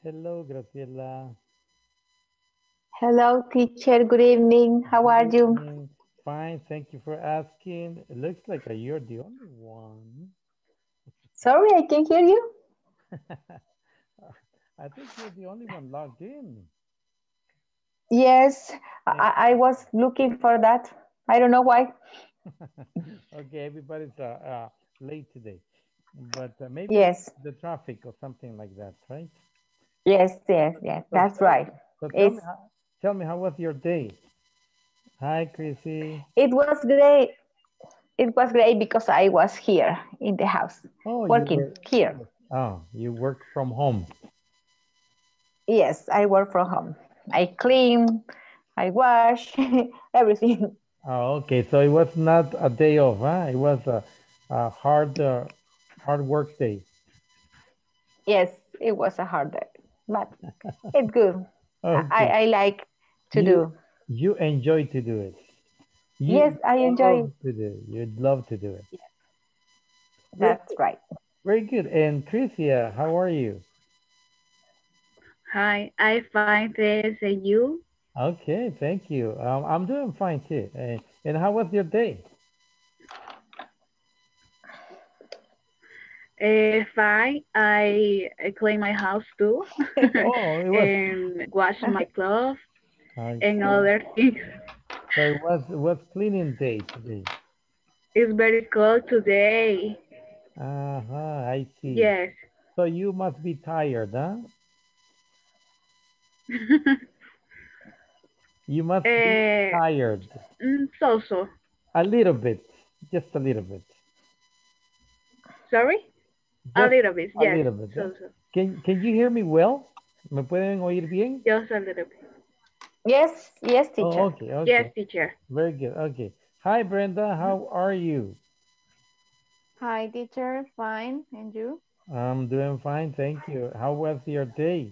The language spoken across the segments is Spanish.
Hello, Graciela. Hello, teacher. Good evening. How Good are you? evening. Fine, thank you for asking. It looks like you're the only one. Sorry, I can hear you. I think you're the only one logged in. Yes, Eh, I was looking for that. I don't know why. Okay, everybody's late today, but maybe Yes, the traffic or something like that, right? yes. So That's tell, right. so It's tell me how was your day? Hi, Chrissy. it was great. It was great because I was here in the house Oh, working here. you work from home. Yes, I work from home. I clean, I wash, everything. Oh, okay. So it was not a day off, huh? It was a hard work day. Yes, it was a hard day, but it's good. Okay. I like to You do. you enjoy to do it. Yes, You I enjoy love it. to do it. You'd love to do it. Very That's good. right. Very good. And Tricia, how are you? Hi, I find this you Okay, thank you. I'm doing fine too. And how was your day? fine. I clean my house too Oh, it was and wash my clothes and okay. other things. So it was cleaning day today. It's very cold today. Uh-huh, I see. Yes. So you must be tired, huh? You must be uh, tired. so. A little bit. Just a little bit. Sorry? A Just little bit, a yes. little bit, huh? So. Can you hear me well? ¿Me pueden oír bien? Just a little bit. Yes, Oh, teacher. okay, Yes, okay. teacher. Very good. Okay. Hi, Brenda. How are you? Hi, teacher. Fine. And you? I'm doing fine, thank you. How was your day?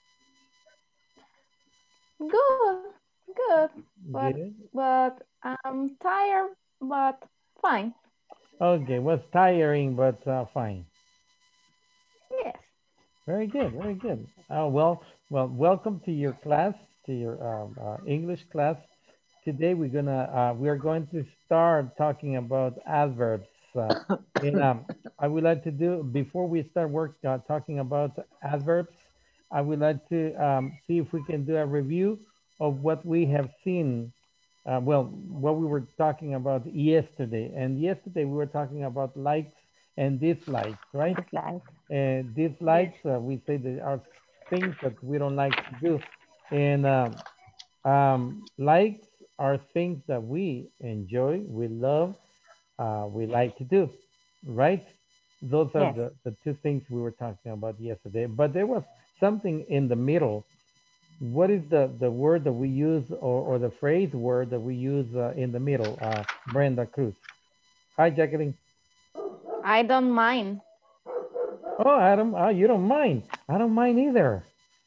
Good. Good. But Good. but I'm tired, but fine. Okay, was tiring, but fine. Yes. Very good, very good. Well, welcome to your class, to your English class. Today we are going to start talking about adverbs. And I would like to do before we start work talking about adverbs. I would like to see if we can do a review of what we have seen. What we were talking about yesterday. And yesterday we were talking about likes and dislikes, right? It's like Yes. Dislikes, we say there are things that we don't like to do. And likes are things that we enjoy, we love, we like to do, right? Those are yes. the two things we were talking about yesterday. But there was something in the middle. What is the word that we use or the phrase word that we use in the middle, Brenda Cruz? Hi, Jacqueline. I don't mind. Oh, Adam, you don't mind. I don't mind either.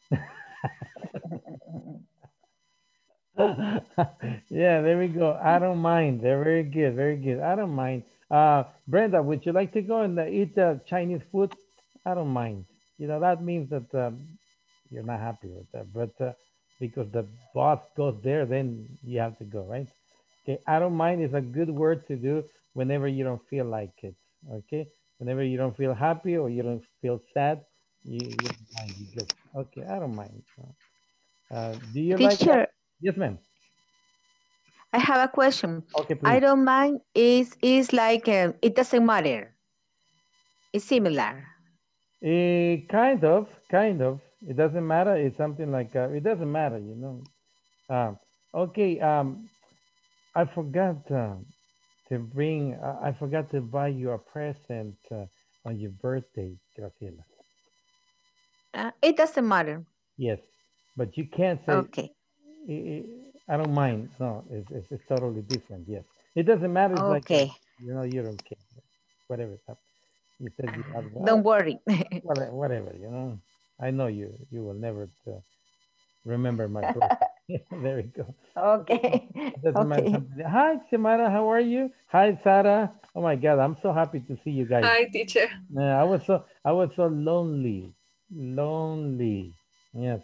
Yeah, there we go. I don't mind. They're very good, very good. I don't mind. Brenda, would you like to go and eat Chinese food? I don't mind. That means that you're not happy with that, but because the boss goes there, then you have to go, right? Okay, I don't mind is a good word to do whenever you don't feel like it. Okay, whenever you don't feel happy or you don't feel sad, you don't mind. You just okay. I don't mind. Do you like? Teacher, Yes, ma'am. I have a question. Okay, I please. don't mind is like it doesn't matter. It's similar. Kind of. It doesn't matter. It's something like it doesn't matter. Okay. I forgot I forgot to buy you a present on your birthday, Graciela. It doesn't matter. Yes, but you can't say Okay. I, I don't mind. No, it's totally different. Yes, it doesn't matter. It's like Okay. you don't care. Whatever it's up. You said you have Don't worry. whatever. I know you will never remember my birthday. There we go. Okay, so Okay. it doesn't matter Okay. something. Hi, Samara, how are you? Hi, Sarah. Oh my God, I'm so happy to see you guys. Hi, teacher. I was so lonely, lonely. Yes,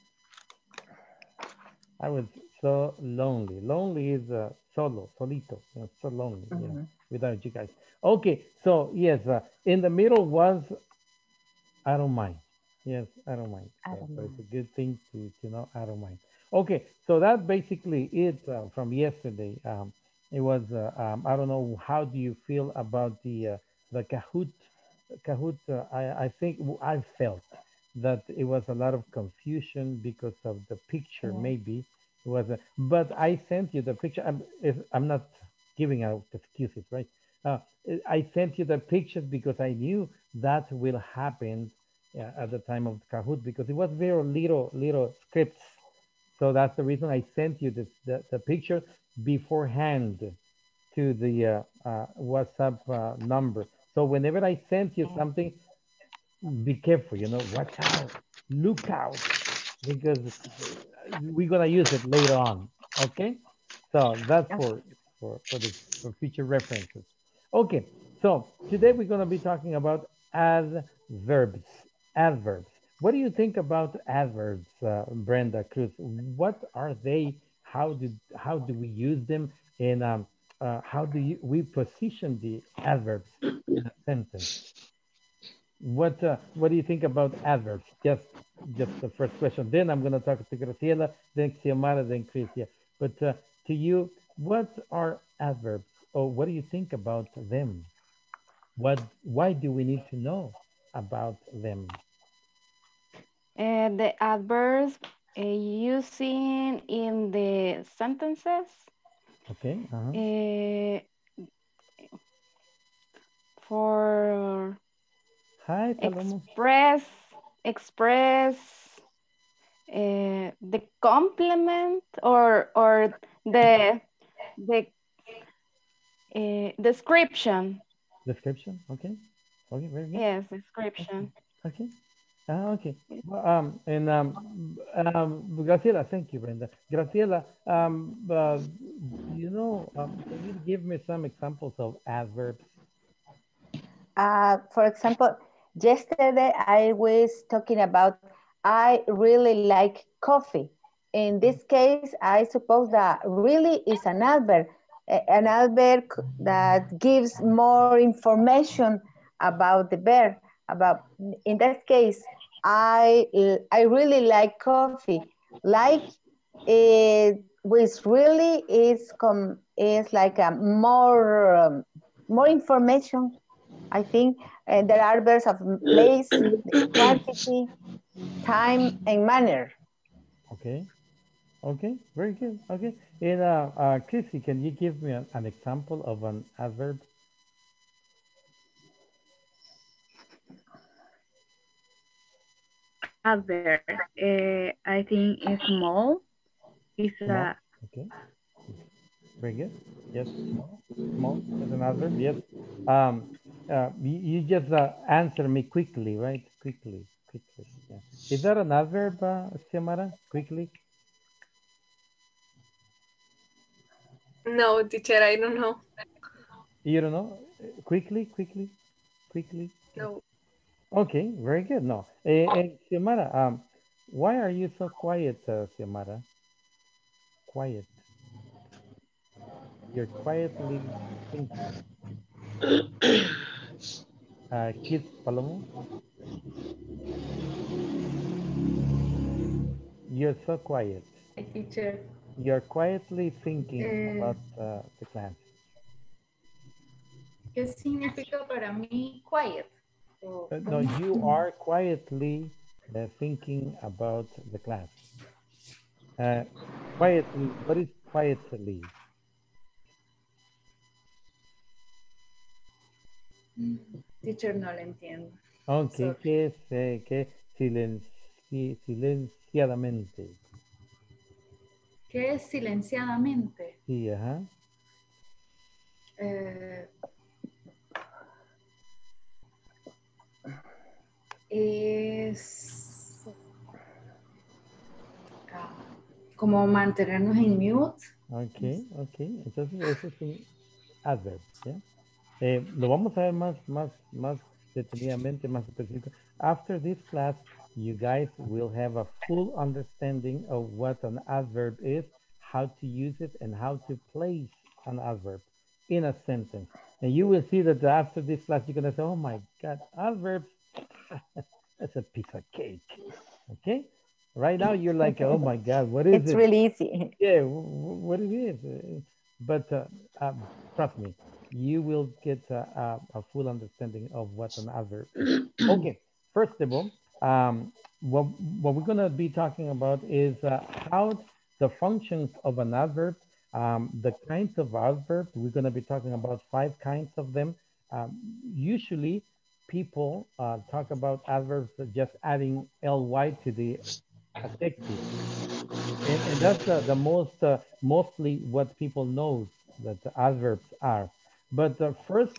I was so lonely. Lonely is solo, solito. So lonely, Mhm. without you guys. Okay, so yes, in the middle was I don't mind. Yes, I don't mind. I don't So it's a mind. good thing to know I don't mind. Okay, so that basically it from yesterday. It was I don't know how do you feel about the Kahoot. I think I felt that it was a lot of confusion because of the picture. Yeah. Maybe it was, but I sent you the picture. I'm not giving out excuses, right? Uh, I sent you the pictures because I knew that will happen at the time of Kahoot because it was very little scripts. So that's the reason I sent you the picture beforehand to the WhatsApp number. So whenever I sent you something, be careful, watch out, look out, because we're gonna use it later on. Okay, so that's Okay. for future references. Okay, so today we're gonna be talking about adverbs. Adverbs. What do you think about adverbs, Brenda Cruz? What are they? How do we use them? And how do we position the adverbs in a sentence? What do you think about adverbs? Just the first question. Then I'm going to talk to Graciela, then Xiomara, then Chris. Yeah. But to you, what are adverbs, or what do you think about them? Why do we need to know about them? The adverbs using in the sentences Okay. Uh-huh. uh, for Hi, Palomo. express the complement or the description. Description. Okay. Okay. Very good. Yes, Okay. description. Okay. Okay. Well, and Graciela, thank you, Brenda. Graciela, can you give me some examples of adverbs? For example, yesterday I was talking about I really like coffee. In this case, I suppose that really is an adverb, an adverb that gives more information about the verb. About in that case, I really like coffee. Like it, which really is like a more information. I think there are verbs of place, quantity, time, and manner. Okay. Okay. Very good. Okay. And Chrissy, can you give me an example of an adverb? Adverb. I think it's small. It's Small. a Okay. Very good. Yes. Small. Small is an adverb. Yes. Um, you just answer me quickly, right? Quickly. Quickly. Yeah. Is that an adverb, Xiomara? Quickly. No, teacher, I don't know. You don't know? Quickly, quickly, quickly. No. Okay, very good. No. Xiomara, why are you so quiet, Xiomara? Quiet. You're quietly thinking. Kids, Palomo, you're so quiet. Teacher. You're quietly thinking Eh, about the class. ¿Qué significa para mí quiet? No, you are quietly thinking about the class. Uh, quietly, what is quietly? Teacher, no lo entiendo. Ok, Sorry. que silenciadamente. ¿Qué es silenciadamente? Sí, ajá. Eh, es como mantenernos en mute. Ok, ok. Entonces, eso es un adverb, ¿ya? Lo vamos a ver más detenidamente, más específico. After this class, you guys will have a full understanding of what an adverb is, how to use it, and how to place an adverb in a sentence. And you will see that after this class, you're going to say, oh my God, adverbs, that's a piece of cake. Okay? Right now, you're like, oh my God, what is It's it? really easy. Yeah, what it is. But trust me, you will get a full understanding of what an adverb is. Okay, first of all, what we're going to be talking about is how the functions of an adverb, the kinds of adverbs. We're going to be talking about 5 kinds of them. Usually, people talk about adverbs just adding ly to the adjective. And that's the most, mostly what people know that the adverbs are. But first,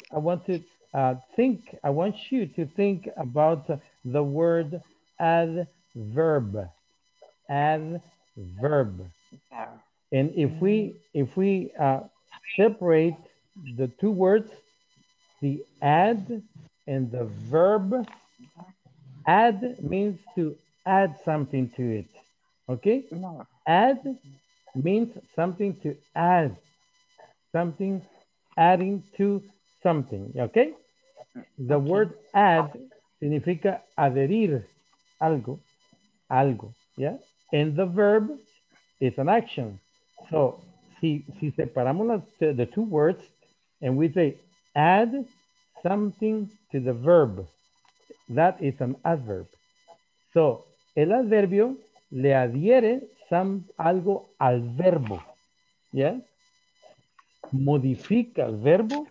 I want you to think about the word adverb, adverb. And if we separate the two words, the add and the verb, add means to add something to it. Okay? No. Add means something to add, something adding to something, okay? The word add significa adherir, algo, algo, yeah? And the verb is an action. So, si separamos the two words and we say add something to the verb, that is an adverb. So, el adverbio le adhiere algo al verbo, ¿ya? Modifica el verbo,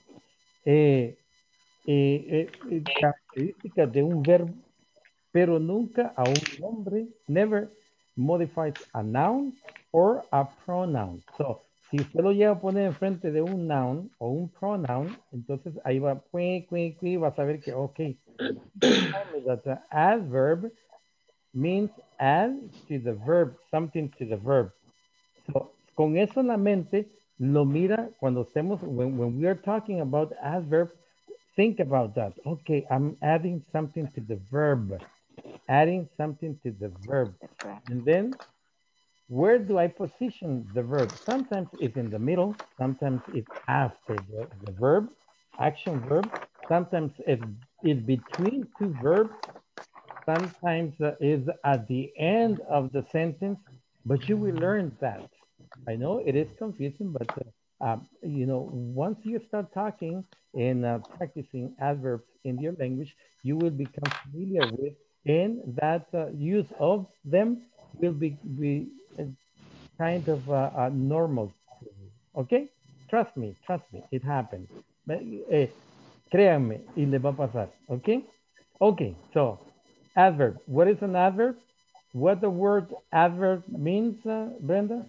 características de un verbo, pero nunca a un nombre, never modifies a noun or a pronoun. So, si usted lo llega a poner enfrente de un noun o un pronoun, entonces ahí va, va a saber que, ok, that the adverb means add to the verb, something to the verb. So, con eso en la mente, lo mira cuando estemos, when we are talking about adverbs, think about that. Okay, I'm adding something to the verb, adding something to the verb. And then, where do I position the verb? Sometimes it's in the middle, sometimes it's after the verb, action verb. Sometimes it's between two verbs. Sometimes is at the end of the sentence, but you will learn that. I know it is confusing, but you know, once you start talking and practicing adverbs in your language, you will become familiar with, and that use of them will be kind of normal. Okay, trust me, it happens. Créanme, y le va a pasar. Okay, okay. So, adverb. What is an adverb? What the word adverb means, Brenda?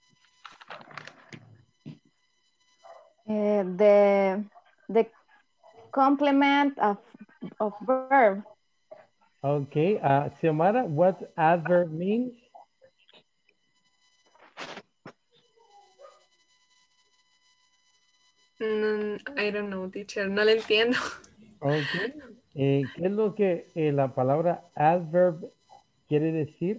The complement of verb. Okay, Xiomara, what adverb means? I don't know, teacher, no le entiendo. Okay, ¿qué es lo que la palabra adverb quiere decir?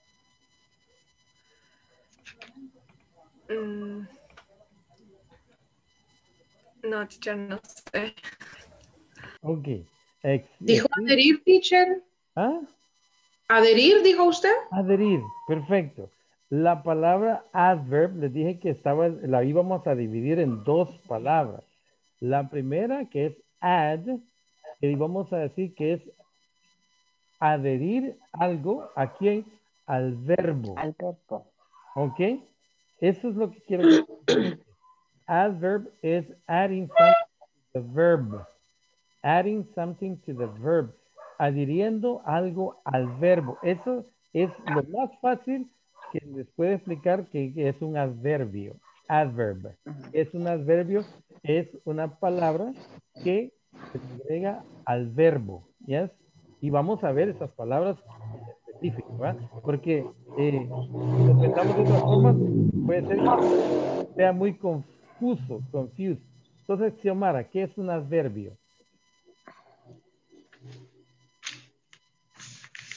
No, teacher, no sé. Okay. ¿Dijo adherir, teacher? ¿Ah? ¿Adherir, dijo usted? Adherir, perfecto. La palabra adverb, les dije que la íbamos a dividir en 2 palabras. La primera, que es add, que íbamos a decir que es adherir algo a quién, al verbo. Al verbo. ¿Ok? Eso es lo que quiero que adverb is adding something to the verb. Adding something to the verb. Adhiriendo algo al verbo. Eso es lo más fácil que les puedo explicar que es un adverbio. Adverb. Es un adverbio, es una palabra que se agrega al verbo. ¿Yes? Y vamos a ver esas palabras específicas, ¿verdad? Porque si lo pensamos de otra forma, puede ser que sea muy confuso, confused. Entonces, Xiomara, ¿qué es un adverbio?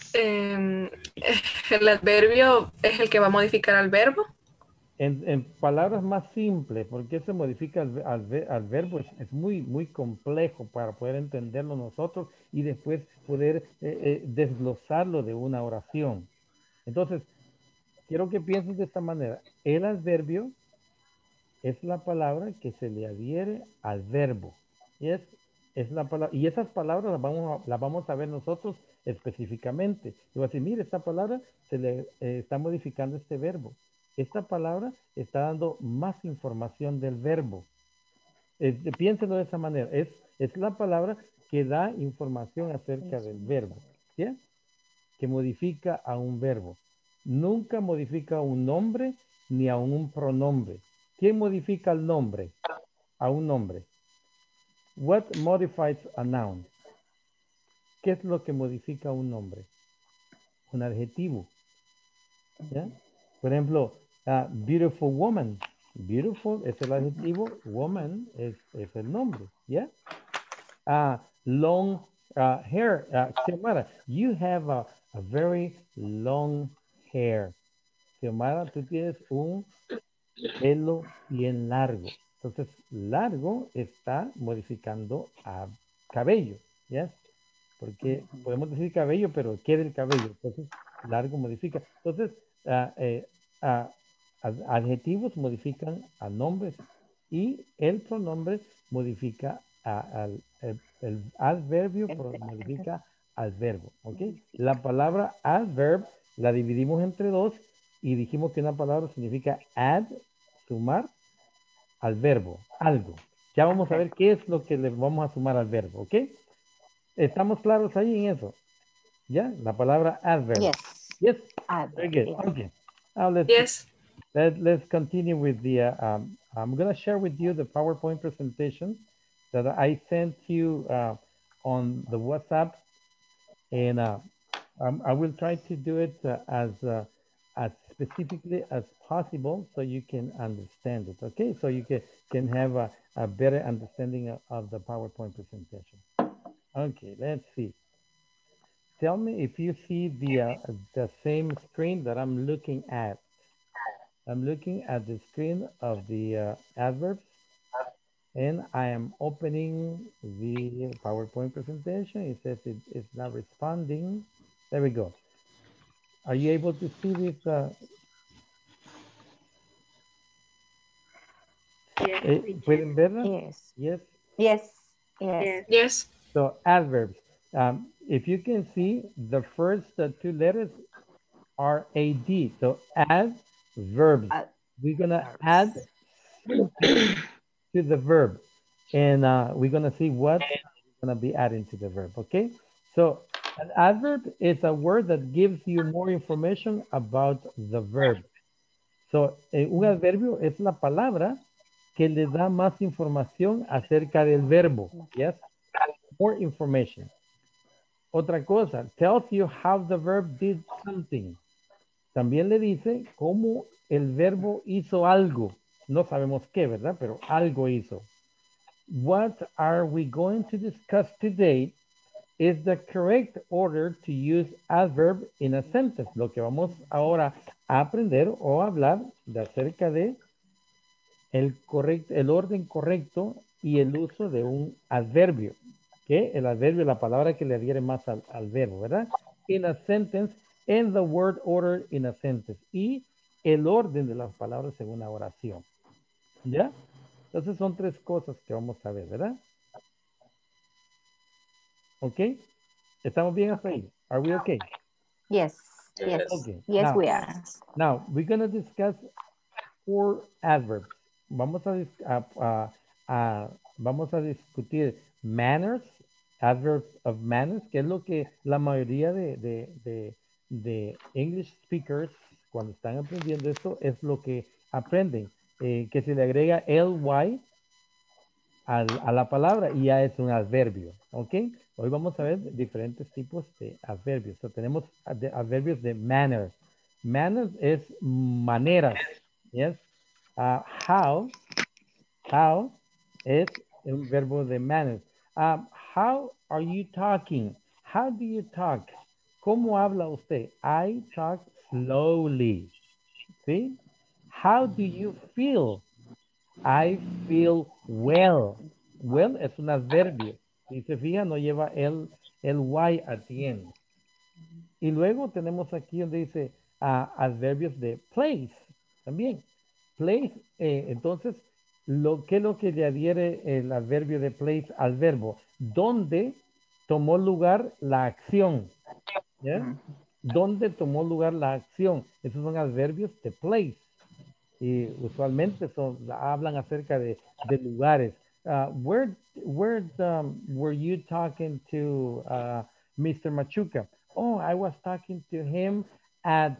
Em, el adverbio es el que va a modificar al verbo. En palabras más simples, porque se modifica al verbo, es muy, muy complejo para poder entenderlo nosotros y después poder desglosarlo de una oración. Entonces, quiero que pienses de esta manera. El adverbio es la palabra que se le adhiere al verbo. Es la palabra, y esas palabras las vamos a ver nosotros específicamente. Yo voy a decir, mire, esta palabra se le está modificando este verbo. Esta palabra está dando más información del verbo. Piénselo de esa manera. Es la palabra que da información acerca del verbo. ¿Sí? Que modifica a un verbo. Nunca modifica a un nombre ni a un pronombre. ¿Quién modifica el nombre? A un nombre. What modifies a noun? ¿Qué es lo que modifica un nombre? Un adjetivo. ¿Ya? Por ejemplo, beautiful woman. Beautiful es el adjetivo, woman es el nombre. ¿Ya? Long hair. Xiomara, you have a very long hair. Xiomara, tú tienes un pelo bien largo. Entonces, largo está modificando a cabello, ¿ya? Porque podemos decir cabello, pero ¿qué del cabello? Entonces, largo modifica. Entonces, ah, adjetivos modifican a nombres y el pronombre modifica el adverbio modifica al verbo, ¿ok? La palabra adverb la dividimos entre dos y dijimos que una palabra significa add, sumar al verbo, algo. Ya vamos a ver qué es lo que le vamos a sumar al verbo, ¿ok? ¿Estamos claros ahí en eso? ¿Ya? La palabra adverb. Yes. Yes? Very Adverb, good. yes. Okay. Now Yes. let's continue with the, I'm going to share with you the PowerPoint presentation that I sent you on the WhatsApp. And I will try to do it as specifically as possible so you can understand it, okay? So you can have a better understanding of the PowerPoint presentation. Okay, let's see. Tell me if you see the same screen that I'm looking at. I'm looking at the screen of the adverbs, and I am opening the PowerPoint presentation. It says it's not responding. There we go. Are you able to see this? Yes. ¿Pueden verla? Yes. Yes. Yes. Yes. Yes. Yes. So adverbs. If you can see, the first two letters are AD. So add verbs. We're gonna add something to the verb, and we're gonna see what we're gonna be adding to the verb. Okay. So an adverb is a word that gives you more information about the verb. So, un adverbio es la palabra que le da más información acerca del verbo. Yes? More information. Otra cosa, tells you how the verb did something. También le dice cómo el verbo hizo algo. No sabemos qué, ¿verdad? Pero algo hizo. What are we going to discuss today is the correct order to use adverb in a sentence. Lo que vamos ahora a aprender o hablar de acerca de el orden correcto y el uso de un adverbio. Que el adverbio es la palabra que le adhiere más al verbo, ¿verdad? In a sentence, and the word order in a sentence. Y el orden de las palabras en una oración. ¿Ya? Entonces son tres cosas que vamos a ver, ¿verdad? ¿Ok? ¿Estamos bien hasta ahí? Are we okay? Yes. Yes. Okay. Yes, we are. Now, we're going to discuss 4 adverbs. Vamos vamos a discutir manners, adverbs of manners, que es lo que la mayoría de English speakers, cuando están aprendiendo esto, es lo que aprenden. Que se le agrega ly a la palabra y ya es un adverbio, ¿ok? Hoy vamos a ver diferentes tipos de adverbios. So, tenemos adverbios de manner. Manners es maneras, ¿yes? How es un verbo de manners. How are you talking? How do you talk? ¿Cómo habla usted? I talk slowly. ¿Sí? How do you feel? I feel well. Well es un adverbio. Si se fija, no lleva el Y at the end. Y luego tenemos aquí donde dice adverbios de place. También. Place, entonces, ¿qué es lo que le adhiere el adverbio de place al verbo? ¿Dónde tomó lugar la acción? ¿Ya? ¿Dónde tomó lugar la acción? Esos son adverbios de place. Y usualmente hablan acerca de lugares. Were you talking to Mr. Machuca? Oh, I was talking to him at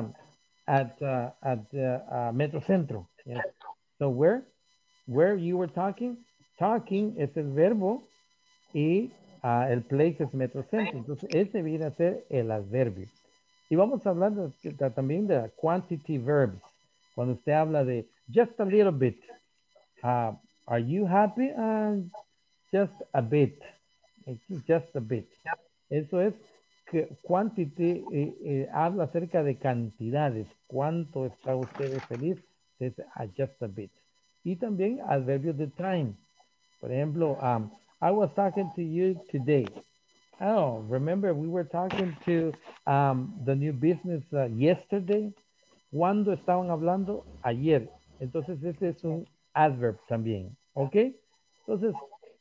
Metro Centro. Yes. So where you were talking? Talking es el verbo y el place es Metro Centro. Entonces, ese viene a ser el adverbio. Y vamos a hablar también de quantity verbs. Cuando usted habla de just a little bit, are you happy? Just a bit. Just a bit. Eso es que quantity habla acerca de cantidades. ¿Cuánto está usted feliz? Es just a bit. Y también adverbios de time. Por ejemplo, I was talking to you today. Oh, remember we were talking to the new business yesterday. ¿Cuándo estaban hablando? Ayer. Entonces, este es un adverb también. ¿Ok? Entonces,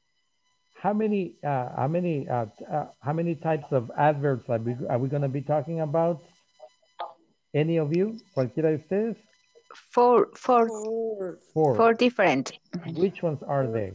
how many types of adverbs are we going to be talking about? Any of you? ¿Cualquiera de ustedes? Four Four. different. Which ones are they?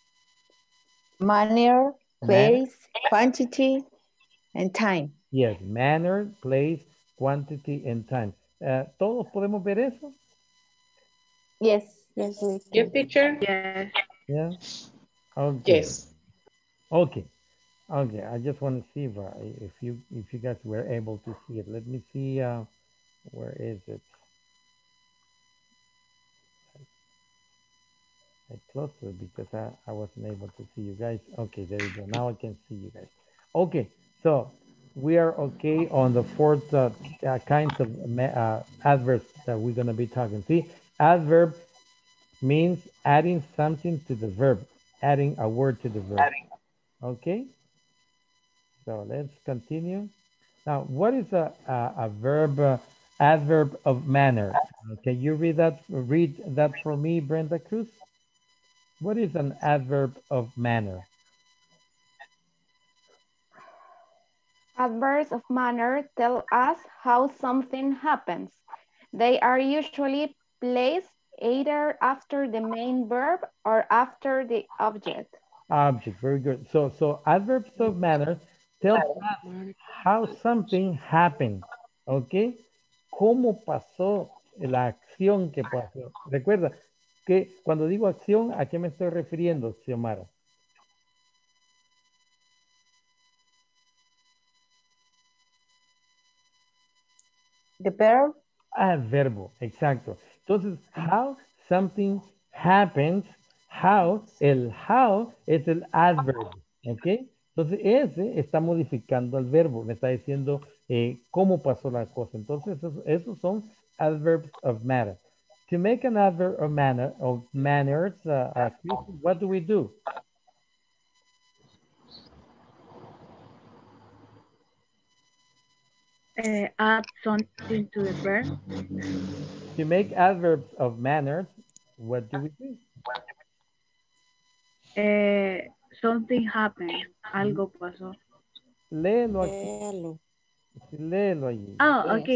Manner, Manner? place, quantity, and time. Yes, manner, place, quantity, and time. ¿Todos podemos ver eso? Yes, yes, we Yes, can. teacher. Yes. Yeah. Okay. Yes. Okay. Okay. I just want to see if you guys were able to see it. Let me see. Where is it? I closed it because I wasn't able to see you guys. Okay, there you go. Now I can see you guys. Okay, so we are okay on the fourth kinds of adverbs that we're going to be talking. See, adverb means adding something to the verb, adding a word to the verb. Okay, so let's continue. Now, what is a verb, adverb of manner? Can you read that for me, Brenda Cruz? What is an adverb of manner? Adverbs of manner tell us how something happens. They are usually placed either after the main verb or after the object. Object, very good. So adverbs of manner tell us how something happened, ¿ok? ¿Cómo pasó la acción que pasó? Recuerda que cuando digo acción, ¿a qué me estoy refiriendo, Xiomara? The verb, Verbo, exacto. Entonces, how something happens, el how es el adverb, ¿ok? Entonces, ese está modificando el verbo, me está diciendo cómo pasó la cosa. Entonces, esos son adverbs of matter. To make an adverb of manners, what do we do? Add something to the verb. To make adverbs of manners, what do we do? Something happened. Algo pasó. Léelo aquí. Léelo allí. Oh, okay.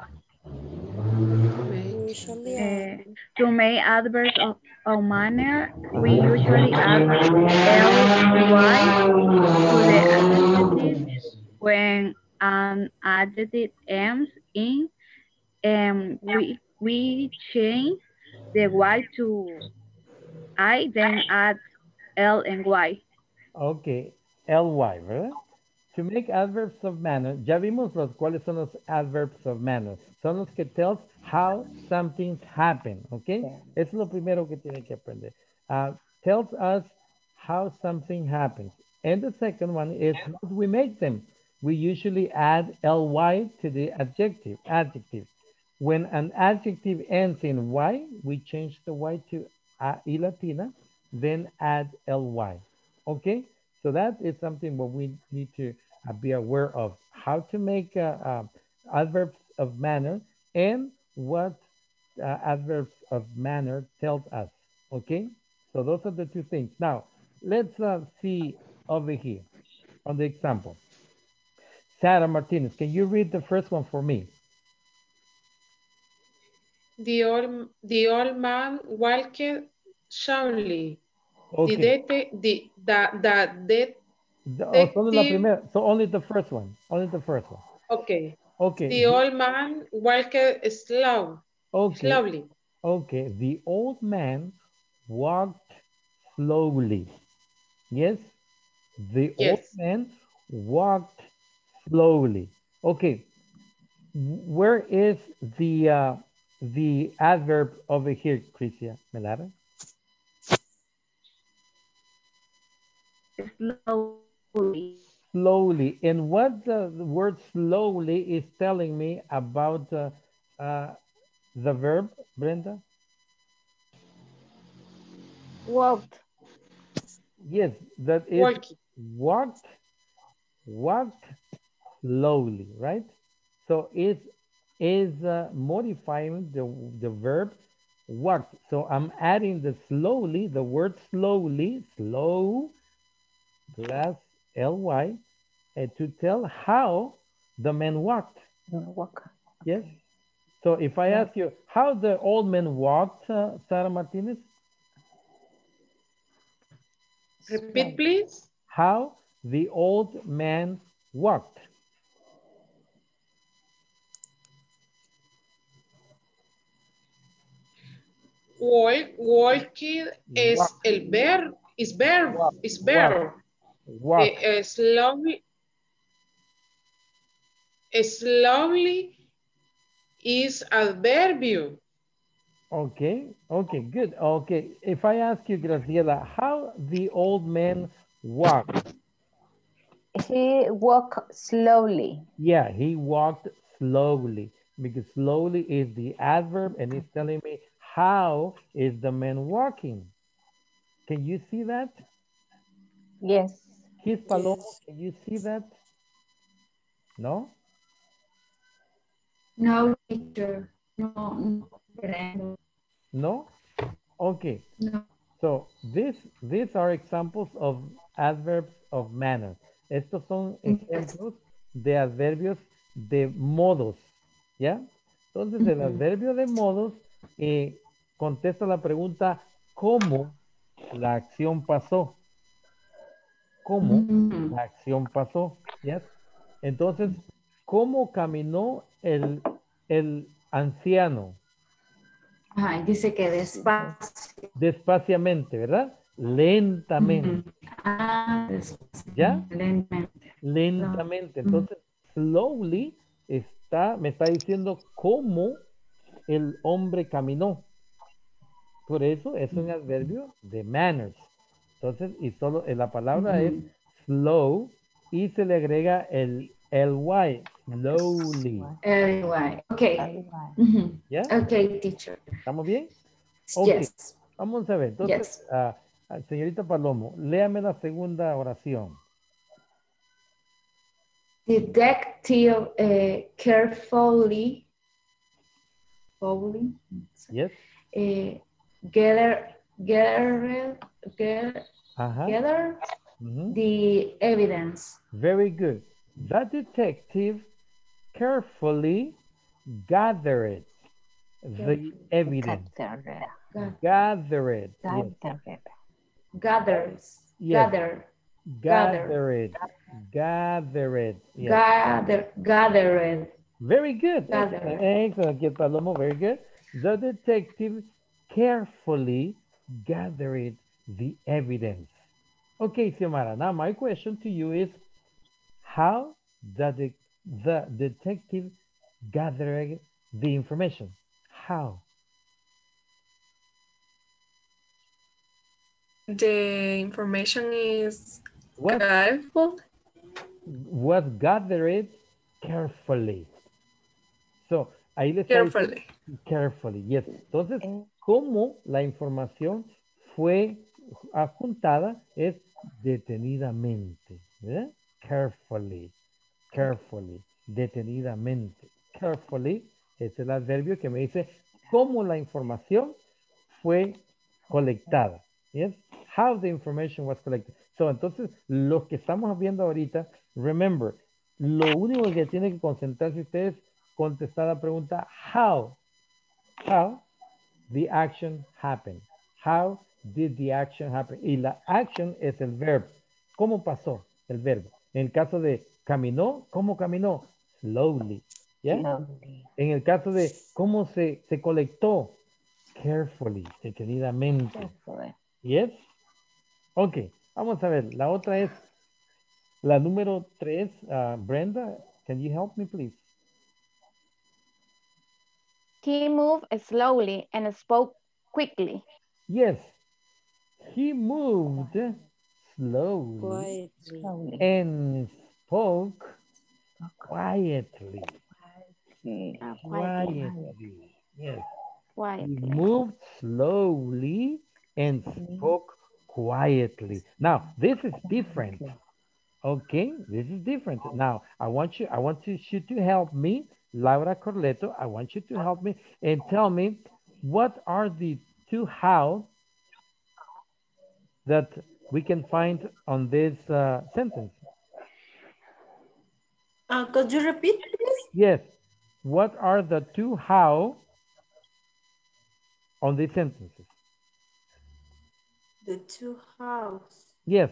To make adverbs of manner, we usually add ly to the adjective when an adjective ends in, and we change the y to I, then add l and y. Ok, ly, ¿verdad? To make adverbs of manner, ya vimos cuáles son los adverbs of manner. Son los que tell how something happened, ¿ok? Eso es lo primero que tiene que aprender. Tells us how something happens. And the second one is how do we make them? we usually add ly to the adjective. When an adjective ends in y, we change the y to y latina, then add ly. Okay, so that is something what we need to be aware of, how to make adverbs of manner and what adverbs of manner tells us. Okay, so those are the two things. Now, let's see over here on the example. Sarah Martinez, can you read the first one for me? The old man walked slowly. Okay. Solo la Detective. primera, so only the first one. Only the first one. Okay. Okay. The old man walked Okay. slowly. Okay. The old man walked slowly. Yes. The old Yes. man walked slowly. Okay. Where is the adverb over here, Crisia Melara? Slowly. Slowly. And what the word slowly is telling me about the verb, Brenda? Walked. Yes, that is walked, walked slowly, right? So it is modifying the verb walked. So I'm adding the slowly, the word slowly, slow, plus ly, to tell how the man walked. Walk. Yes. So if I ask you how the old man walked, Sarah Martinez, Repeat, please. how the old man walked. Walking es Walk, el verb, is verb, walk, is walk, verb. walk. Slowly is adverbial. Okay, okay, good. Okay, if I ask you, Graciela, how the old man walked? He walked slowly. Yeah, he walked slowly because slowly is the adverb and it's telling me how is the man walking. Can you see that? Yes. His Palomo, can you see that? No? No, teacher. No, no comprendo. No? Okay. No. So these are examples of adverbs of manner. Estos son ejemplos de adverbios de modos, ¿ya? Entonces el adverbio de modos contesta la pregunta ¿cómo la acción pasó? ¿Cómo la acción pasó? ¿Ya? Entonces, ¿cómo caminó el anciano? Ay, dice que despacio. Despaciamente, ¿verdad? Lentamente. Despacio. ¿Ya? Lentamente. Lentamente. Entonces, slowly me está diciendo cómo el hombre caminó. Por eso es un adverbio de manners. Entonces, y solo la palabra es slow y se le agrega el ly, slowly. Ly. Okay. ¿Ya? Okay, teacher. ¿Estamos bien? Ok. Yes. Vamos a ver. Entonces, señorita Palomo, léame la segunda oración. Detective carefully, Yes. gather the evidence. Very good. The detective carefully gathered the evidence. Gathered. Gathers. Yes. Gathered. Gathered. Gathered. Yes. Gathered. Very good. Gathered. Excellent, Palomo. Very good. The detective carefully gathered the evidence. Okay, Xiomara. Now my question to you is, how did the detective gather the information? How? The information is What? careful. was gathered carefully. So, ahí le está diciendo Carefully. carefully, yes. Entonces, cómo la información fue adjuntada es detenidamente, ¿verdad? Carefully, carefully, detenidamente, carefully, es el adverbio que me dice cómo la información fue colectada, yes? How the information was collected. So, entonces, lo que estamos viendo ahorita, remember, lo único que tiene que concentrarse ustedes contestar la pregunta how the action happened. How did the action happen? Y la action es el verbo. ¿Cómo pasó el verbo? En el caso de caminó, ¿cómo caminó? Slowly. ¿Ya? Slowly. En el caso de cómo se colectó, carefully, detenidamente. Carefully. ¿Yes? Ok, vamos a ver. La otra es la número 3. Brenda, can you help me, please? He moved slowly and spoke quickly. Yes, he moved slowly Quietly. Slowly. and spoke quietly. Sí. Quietly. Quietly. Yes, he Quietly. moved slowly and spoke quietly. Now, this is different. Okay, this is different. Now, I want you to help me, Laura Corleto, I want you to help me and tell me what are the two how that we can find on this sentence. Could you repeat, please? Yes, what are the two how on these sentences? The two house. Yes,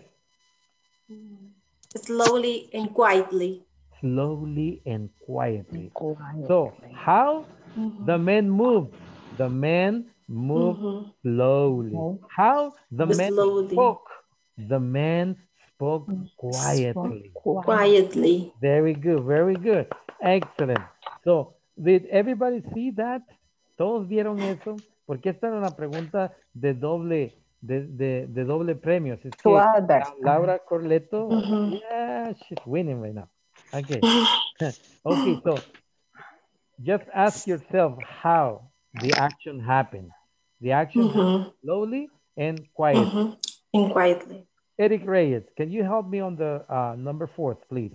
Slowly and quietly. slowly and quietly. Quietly. So, how the man moved? The man moved slowly. How the man Slowly. spoke? The man spoke quietly. Quietly. Very good, very good. Excellent. So, did everybody see that? ¿Todos vieron eso? Porque esta era una pregunta de doble premio. Así es que To Albert. Laura Corleto, yeah, she's winning right now. Okay. Okay, so just ask yourself how the action happened. The action happened slowly and quietly. And quietly. Eric Reyes, can you help me on the number 4, please?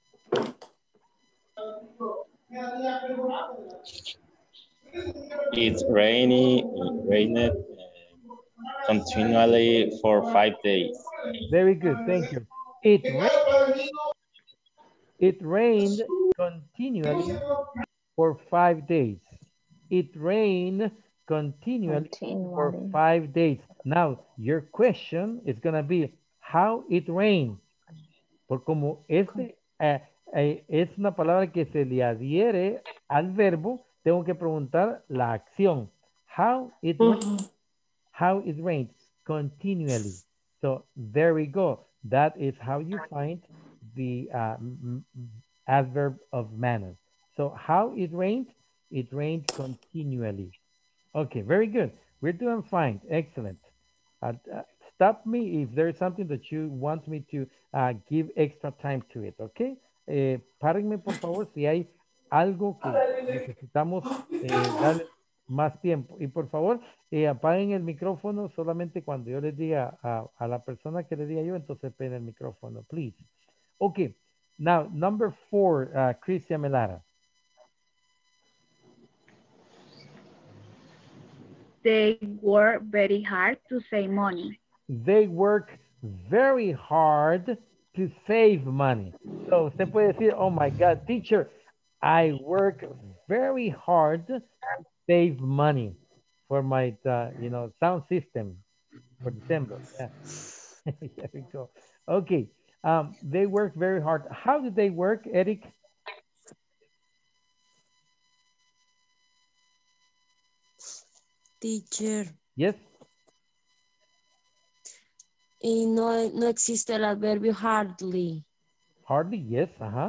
It's rained continually for 5 days. Very good, thank you. It rained continually for 5 days. It rained continually for 5 days. Now, your question is going to be how it rained. Por como este es una palabra que se le adhiere al verbo, tengo que preguntar la acción. How it rained. How it rained continually. So there we go. That is how you find the adverb of manner. So how it rained continually. Okay, very good. We're doing fine. Excellent. Stop me if there's something that you want me to give extra time to it, okay? Párenme, por favor, si hay algo que necesitamos darle más tiempo. Y por favor, apaguen el micrófono solamente cuando yo les diga a la persona que le diga yo, entonces peguen el micrófono, please. Okay, now, number 4, Cristian Melara. They work very hard to save money. They work very hard to save money. So, usted puede decir, oh my God, teacher, I work very hard to save money for my, sound system for December. Yeah. There we go. Okay. They work very hard. How do they work, Eric? Teacher. Yes. Y no existe el adverbio hardly. Hardly, yes.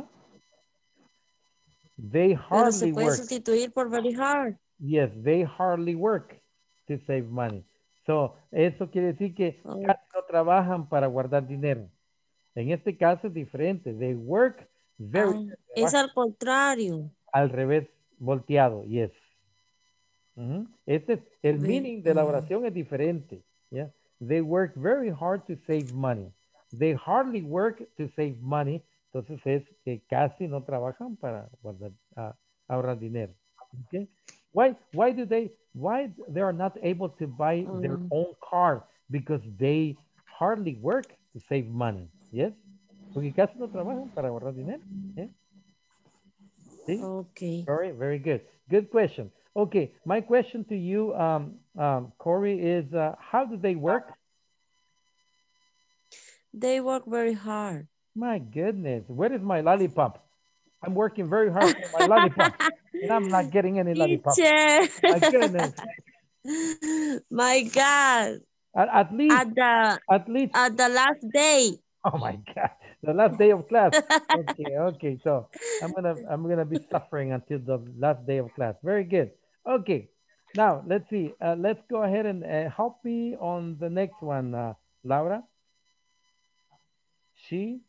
They hardly Pero se puede work. sustituir por very hard. Yes, they hardly work to save money. So, eso quiere decir que casi no trabajan para guardar dinero. En este caso es diferente. They work very hard. Es al contrario. Al revés, volteado, yes. Este es el meaning de la oración es diferente. Yeah? They work very hard to save money. They hardly work to save money. Entonces es que casi no trabajan para guardar, ahorrar dinero. Okay? Why they are not able to buy their own car? Because they hardly work to save money. Yes? Porque casi no trabajan para ahorrar dinero. Yeah? See? Okay. Corey, very good. Good question. Okay, my question to you, Corey, is how do they work? They work very hard. My goodness, where is my lollipop? I'm working very hard for my lollipop, and I'm not getting any lollipop. Teacher. My goodness. My God. At least at the last day. Oh my God, the last day of class. Okay. So I'm gonna be suffering until the last day of class. Very good. Okay. Now let's see. Let's go ahead and help me on the next one, Laura. She.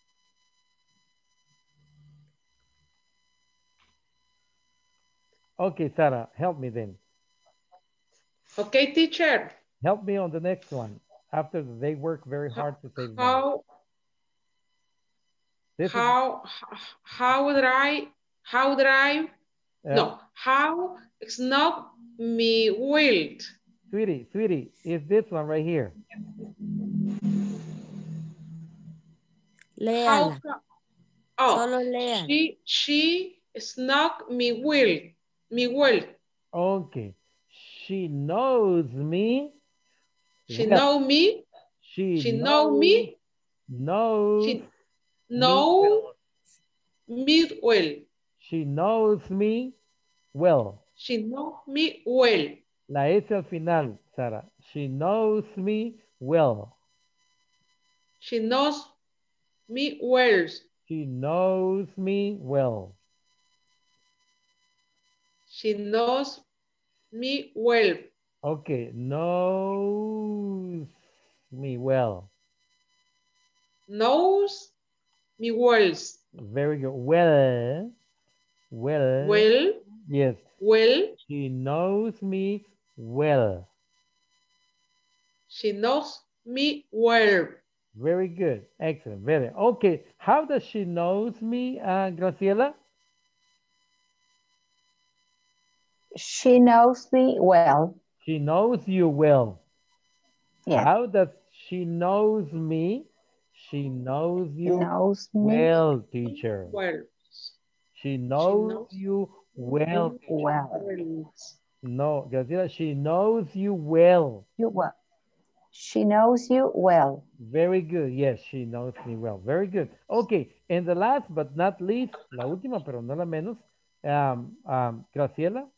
Okay, Sarah, help me then. Okay, teacher. Help me on the next one. After they work very hard to save money. How snow me wild. Sweetie, is this one right here. Lean. Solo lean. She snog me well. Okay. She knows me. She know me. She know me. Knows me well. She knows me well. She know me well. La S al final, Sara. She knows me well. She knows me well. She knows me well. She knows me well. Okay, knows me well. Knows me well. Very good. Well. Well. Yes. Well. She knows me well. She knows me well. Very good. Excellent. Very. Okay. How does she knows me, Graciela? She knows me well. She knows you well. Yes. How does she knows me? She knows you well, teacher. Well. She knows you well. Well. No, Graciela, she knows you well. She knows you well. Very good. Yes, she knows me well. Very good. Okay, and the last but not least, la última, pero no la menos, Graciela.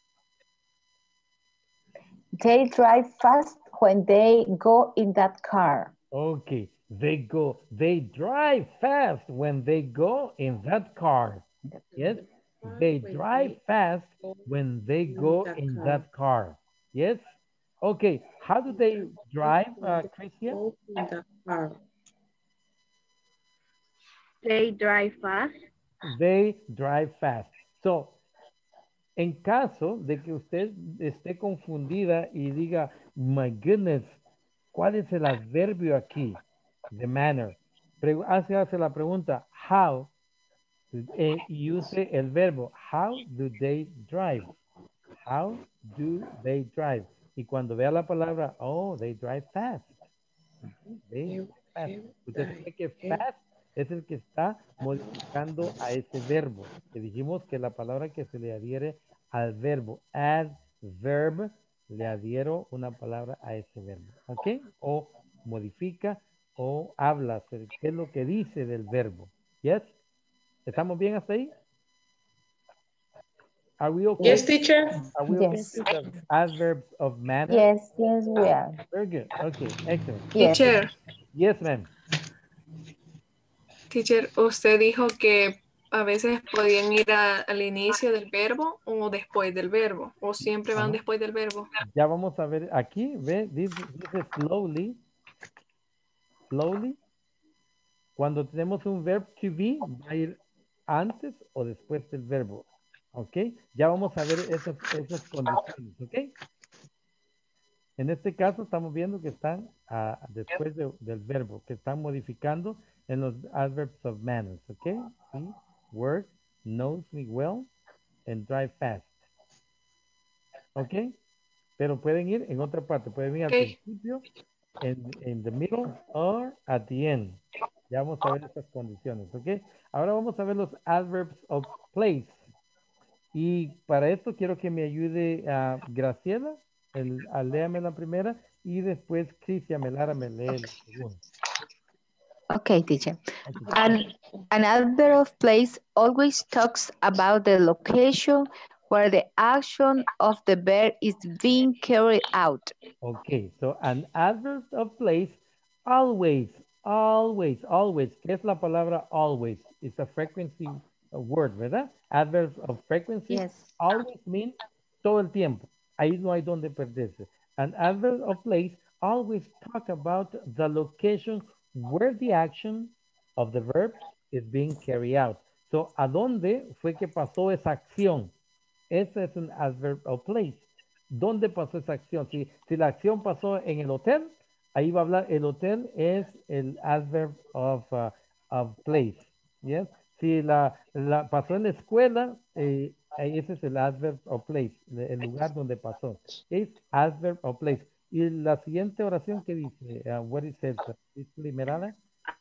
They drive fast when they go in that car. Okay, they drive fast when they go in that car. Yes, they drive fast when they go in that car. Yes. Okay, how do they drive, Christian? They drive fast. They drive fast. So, en caso de que usted esté confundida y diga, my goodness, ¿cuál es el adverbio aquí? The manner. Hace la pregunta, how, y use el verbo, how do they drive? How do they drive? Y cuando vea la palabra, oh, they drive fast. They drive fast. Usted sabe que fast es el que está modificando a ese verbo. Le dijimos que la palabra que se le adhiere al verbo, adverb, le adhiero una palabra a ese verbo. ¿Ok? O modifica o habla. ¿Qué es lo que dice del verbo? ¿Yes? ¿Estamos bien hasta ahí? Are we okay? Yes, teacher. Are we yes. okay with the adverbs of manner? Yes, we are. Very good. Okay, excellent. Yes. Teacher, Yes, ma'am. teacher, usted dijo que a veces podían ir al inicio del verbo o después del verbo, o siempre van después del verbo. Ya vamos a ver aquí, ve, dice slowly. Slowly. Cuando tenemos un verb to be, va a ir antes o después del verbo. ¿Ok? Ya vamos a ver esas condiciones. ¿Ok? En este caso estamos viendo que están después del verbo, que están modificando en los adverbs of manners. ¿Ok? Sí. Work, knows me well, and drive fast. ¿Ok? Pero pueden ir en otra parte. Pueden ir al principio, en the middle, or at the end. Ya vamos a ver estas condiciones. ¿Ok? Ahora vamos a ver los adverbs of place. Y para esto quiero que me ayude a Graciela, léame la primera, y después Cristian Melara me lee la segunda. Okay, teacher. Okay. An adverb of place always talks about the location where the action of the verb is being carried out. Okay, so an adverb of place always, ¿qué es la palabra always? It's a frequency word, ¿verdad? Adverbs of frequency Yes. always mean todo el tiempo. Ahí no hay donde perderse. An adverb of place always talk about the location where the action of the verb is being carried out. So, ¿a dónde fue que pasó esa acción? Ese es un adverb of place. ¿Dónde pasó esa acción? Si la acción pasó en el hotel, ahí va a hablar, el hotel es el adverb of place. Yes? Si la pasó en la escuela, ese es el adverb of place, el lugar donde pasó. Es adverb of place. Y la siguiente oración que dice, what is it? Merala?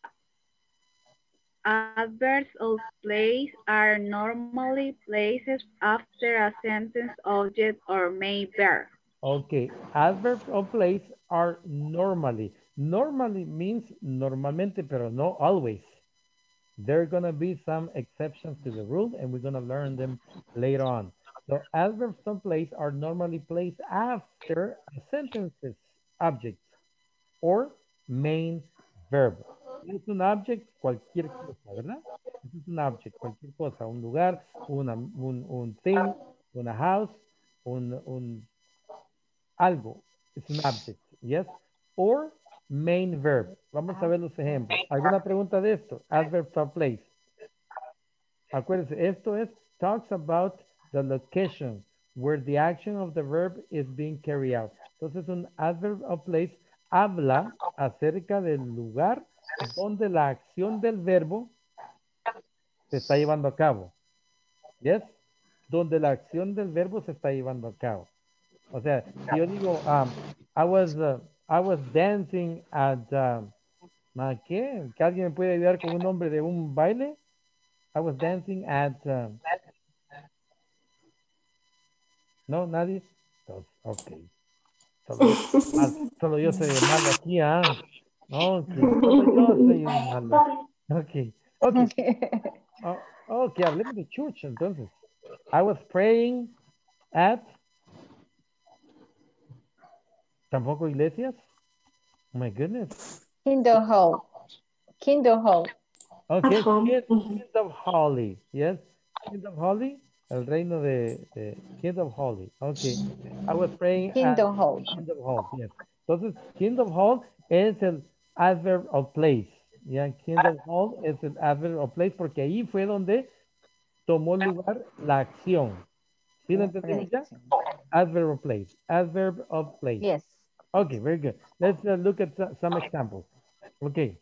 Adverbs of place are normally placed after a sentence, object, or main verb. Okay, adverbs of place are normally. Normally means normalmente, pero no always. There are going to be some exceptions to the rule, and we're going to learn them later on. So adverbs of place are normally placed after a sentence's object or main verb. Es un object, cualquier cosa, ¿verdad? Es un object, cualquier cosa, un lugar, un thing, una house, algo. Es un object, yes? Or main verb. Vamos a ver los ejemplos. ¿Alguna pregunta de esto? Adverb of place. Acuérdense, esto es talks about the location where the action of the verb is being carried out. Entonces, un adverb of place habla acerca del lugar donde la acción del verbo se está llevando a cabo. ¿Yes? Donde la acción del verbo se está llevando a cabo. O sea, si yo digo, I was dancing at, ¿qué? ¿Que alguien me puede ayudar con un nombre de un baile? I was dancing at, ¿no? ¿Nadie? Ok. Solo yo soy el malo aquí, Ok, solo yo soy el malo. Ok, hablemos de church, entonces. I was praying at... ¿Tampoco iglesias? Oh my goodness. Kingdom Hall. Kingdom Hall. Okay, Kingdom Holy. Yes, Kingdom Holy. El reino de Kingdom Holy. Okay. I was praying Kingdom Hall. Kingdom Hall. Yes. Entonces, Kingdom Hall es el adverb of place. Yeah, Kingdom Hall es el adverb of place porque ahí fue donde tomó lugar la acción. ¿Sí lo entendimos ya? Adverb of place. Adverb of place. Yes. Okay, very good. Let's look at some examples. Okay.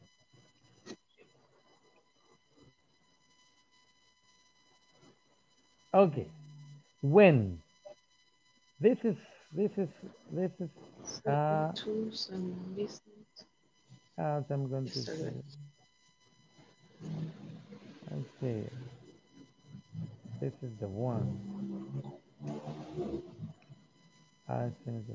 Okay. When. This is I'm going to say. Okay. This is the one. I think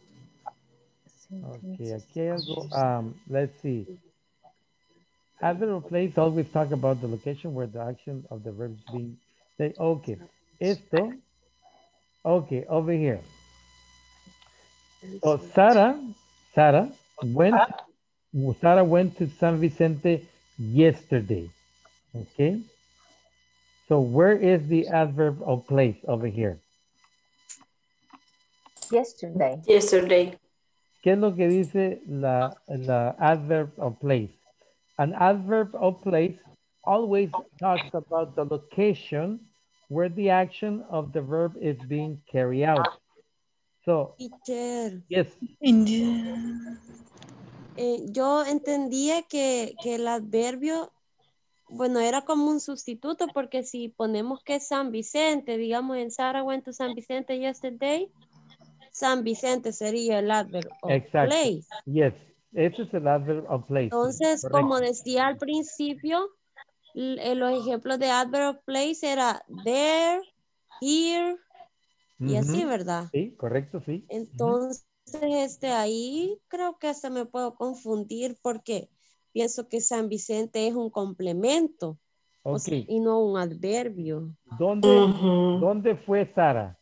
okay, aquí hay algo. Let's see. Adverb of place always talk about the location where the action of the verb is being said. Okay. Esto. Okay, over here. So Sarah went to San Vicente yesterday. Okay. So where is the adverb of place over here? Yesterday. ¿Qué es lo que dice la adverb of place? An adverb of place always talks about the location where the action of the verb is being carried out. So, Teacher, yes, yo entendía que el adverbio, bueno, era como un sustituto porque si ponemos que San Vicente, digamos en Sarah went to San Vicente yesterday, San Vicente sería el adverb of exacto. place. Yes, ese es el adverb of place. Entonces, Correcto. como decía al principio, los ejemplos de adverb of place era there, here, y así, ¿verdad? Sí, correcto, sí. Entonces, ahí creo que hasta me puedo confundir porque pienso que San Vicente es un complemento Ok. y no un adverbio. ¿Dónde fue Sara?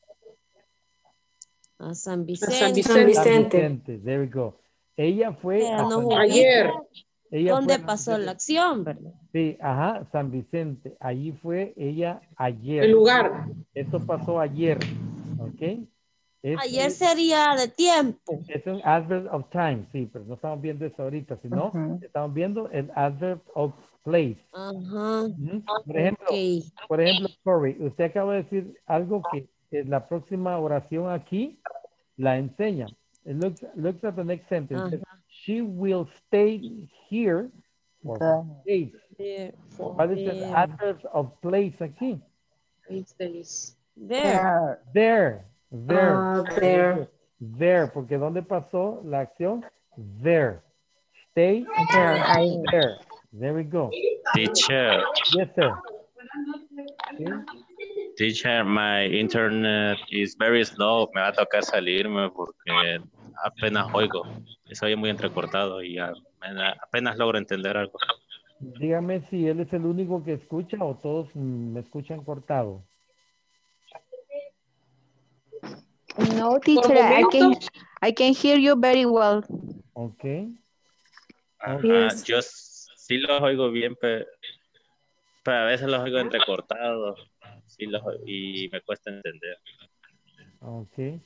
A San A Vicente. San San Vicente. Vicente, there we go. Ella fue Pero a no San ubica Ayer. Ella fue dónde a- pasó la acción, ¿verdad? Sí, ajá, San Vicente. Allí fue ella ayer. El lugar. Esto pasó ayer, ¿ok? Ayer sería de tiempo. Es un adverb of time, sí, pero no estamos viendo eso ahorita, sino estamos viendo el adverb of place. Ajá. Ujú. Ok. Por ejemplo, Corey, usted acaba de decir algo que en la próxima oración aquí la enseña. It looks at the next sentence. It says, she will stay here for 5 days. ¿Cuál es el adverb of place aquí? There. There. There. There, porque ¿dónde pasó la acción? There. Stay there. There we go. Teacher, Yes, sir. Sí. teacher, my internet is very slow. Me va a tocar salirme porque apenas oigo. Se oye muy entrecortado y apenas logro entender algo. Dígame si él es el único que escucha o todos me escuchan cortado. No, teacher, I can hear you very well. Ok. Yo sí los oigo bien, pero a veces los oigo entrecortados sí y me cuesta entender. Ok.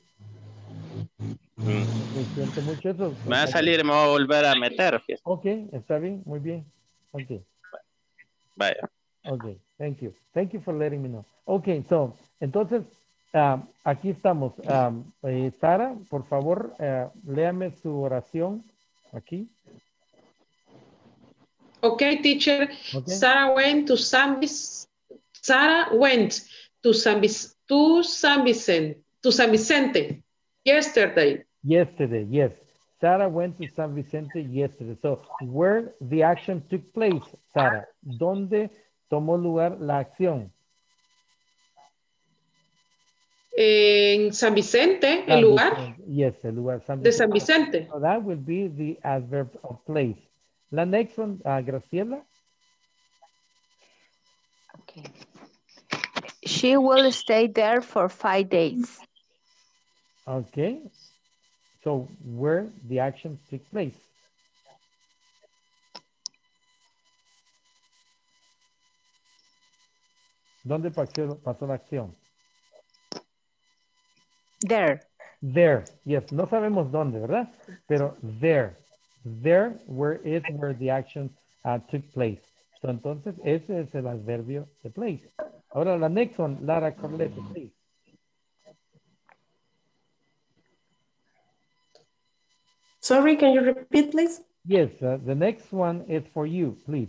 Me siento mucho eso. Me va a salir y me voy a volver a meter. Ok, está bien, muy bien. Ok. Vaya. Ok, thank you. Thank you for letting me know. Ok, so, entonces, aquí estamos. Sara, por favor, léame su oración aquí. Okay, teacher. Okay. Sarah went to San Vicente yesterday. Yesterday, yes. Sarah went to San Vicente yesterday. So, where the action took place, Sara? ¿Dónde tomó lugar la acción? En San Vicente, el lugar. Yes, el lugar. De San Vicente. So that will be the adverb of place. La next one, Graciela. Okay. She will stay there for 5 days. Okay. So where the action took place. ¿Dónde pasó la acción? There. There. Yes, no sabemos dónde, ¿verdad? Pero there. There where the action took place. So, entonces, ese es el adverbio de place. Ahora, la next one, Lara Corlete, please. Sorry, can you repeat, please? Yes, the next one is for you, please.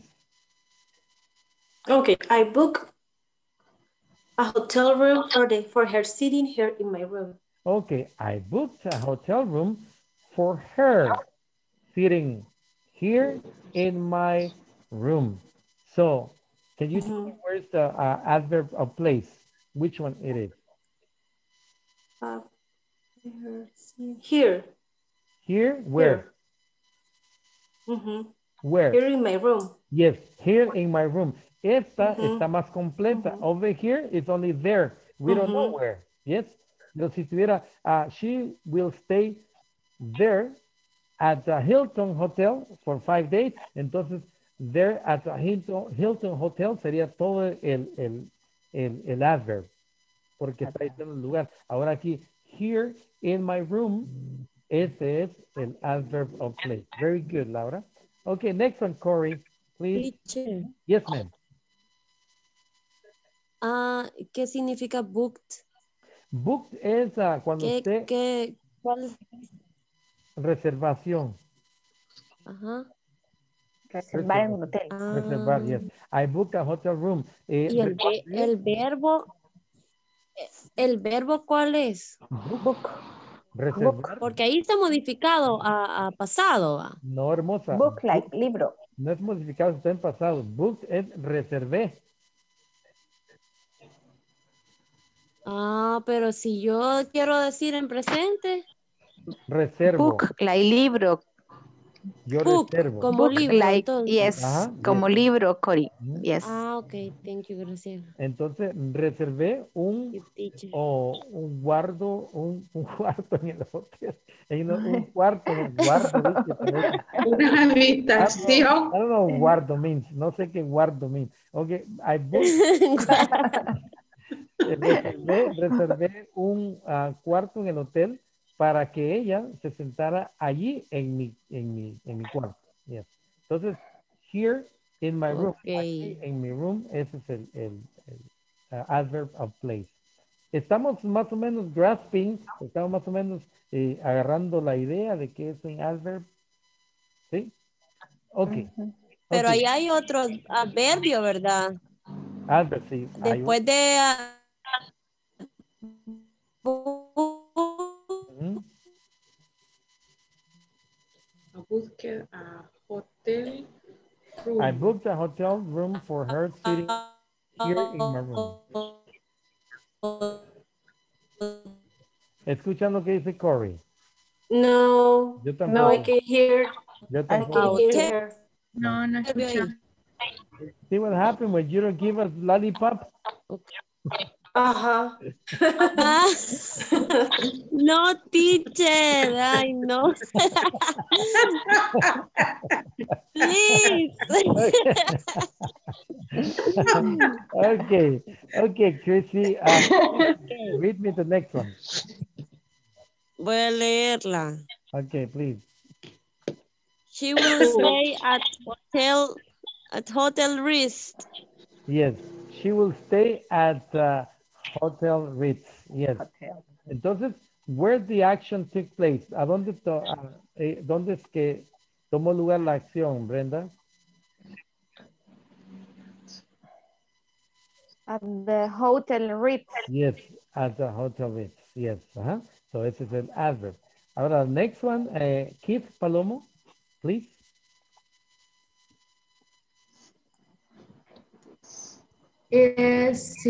Okay, I booked a hotel room for her sitting here in my room. Okay, I booked a hotel room for her sitting here in my room. So, can you tell me where's the adverb of place? Which one it is? Here. Here? Where? Here. Where? Here in my room. Yes, here in my room. Esta está más completa. Over here, it's only there. We don't know where. Yes? Pero si tuviera, she will stay there at the Hilton Hotel for 5 days. Entonces, there at the Hilton Hotel sería todo el adverb. Porque está ahí en el lugar. Ahora aquí, here in my room, ese es el adverb of place. Very good, Laura. Okay, next one, Corey. please. Teacher. Yes, ma'am. ¿Qué significa booked? Booked es cuando usted... ¿Cuál es? Reservación. Ajá. Reservar en un hotel. Reservar, yes. I booked a hotel room. ¿Y el verbo cuál es? Book. Reservar. Porque ahí está modificado a pasado. ¿Va? No, hermosa. Book, like libro. No es modificado, está en pasado. Book es reservé. Pero si yo quiero decir en presente. Reservo. Book, like libro. Yo Book, reservo. como Book, libro, like, entonces. yes, Ajá, como yes. libro, Cori. Yes. Ok, thank you, gracias. Entonces, reservé un cuarto en el hotel. Un cuarto en el guardo. Una habitación. I don't know guardo means. No sé qué guardo means. Okay, I booked. reservé un cuarto en el hotel para que ella se sentara allí en mi cuarto. Yes. Entonces, here in my room, aquí en mi room, ese es el adverb of place. Estamos más o menos grasping, estamos más o menos agarrando la idea de que es un adverb. ¿Sí? Ok. Pero ahí hay otro adverbio, ¿verdad? Adverb, sí. Después de... Busque a hotel room. I booked a hotel room for her sitting here in my room. ¿Escuchan lo que dice Corey? No. Yo tampoco. No, I can hear. Yo tampoco. Her. No, no escucha. See what happened when you don't give us lollipop? Ajá. No, teacher. Ay, no. Please. Okay, Chrissy. Read me the next one. Voy a leerla. Okay, please. She will stay at Hotel Ritz. Yes, she will stay at Hotel Ritz. Yes. Entonces, where the action took place? ¿A dónde, dónde es que tomó lugar la acción, Brenda? At the Hotel Ritz. Yes, at the Hotel Ritz. Yes. So ese es el adverb. Ahora, next one, Keith Palomo, please. Is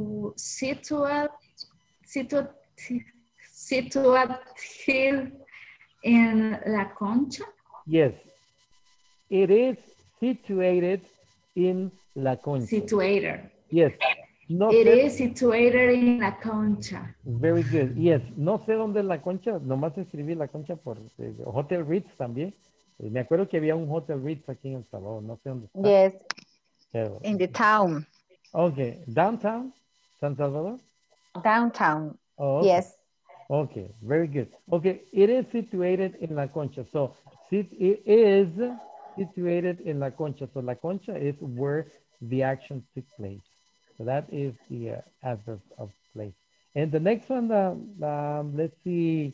situated in La Concha? Yes, it is situated in La Concha. Situated. Yes. No It sé. is situated in La Concha. Very good. Yes. No sé dónde es La Concha. Nomás escribí La Concha por Hotel Ritz también. Me acuerdo que había un Hotel Ritz aquí en El Salvador. No sé dónde está. Yes. Pero, In the town. okay. Downtown, San Salvador? Downtown. Oh, okay. Yes. Okay. Very good. Okay. It is situated in La Concha. So, it is situated in La Concha. So, La Concha is where the action took place. So that is the adverb of place. And the next one, let's see,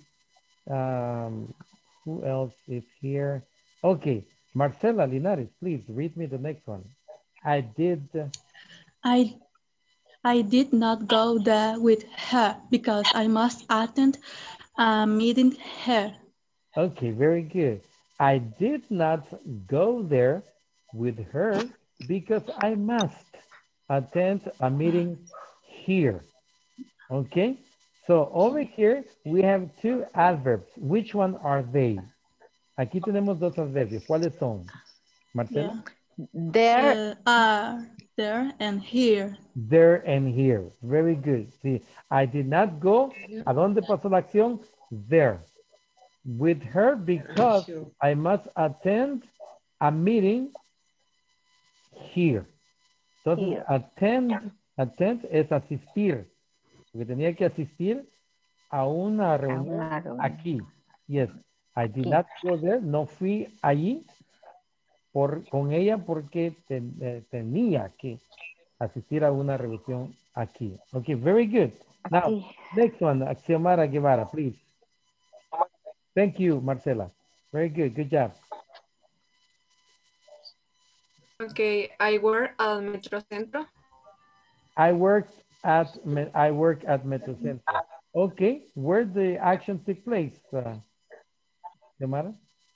who else is here? Okay, Marcela Linares, please read me the next one. I did not go there with her because I must attend a meeting here. Okay, very good. I did not go there with her because I must attend a meeting here. Okay, so over here we have two adverbs. Which one are they? Aquí tenemos dos adverbios. ¿Cuáles son? Marcela? Yeah. There and here. There and here. Very good. See, I did not go. ¿A dónde pasó la acción? There. With her because I must attend a meeting here. Entonces, attend es asistir. Porque tenía que asistir a una reunión aquí. Yes, I did not go there. No fui allí con ella porque tenía que asistir a una revisión aquí. Okay, very good. Now, next one, Axiomara Guevara, please. Thank you, Marcela. Very good, good job. Okay, I work at Metrocentro. I work at Metrocentro. Okay, where the action took place, Xiomara?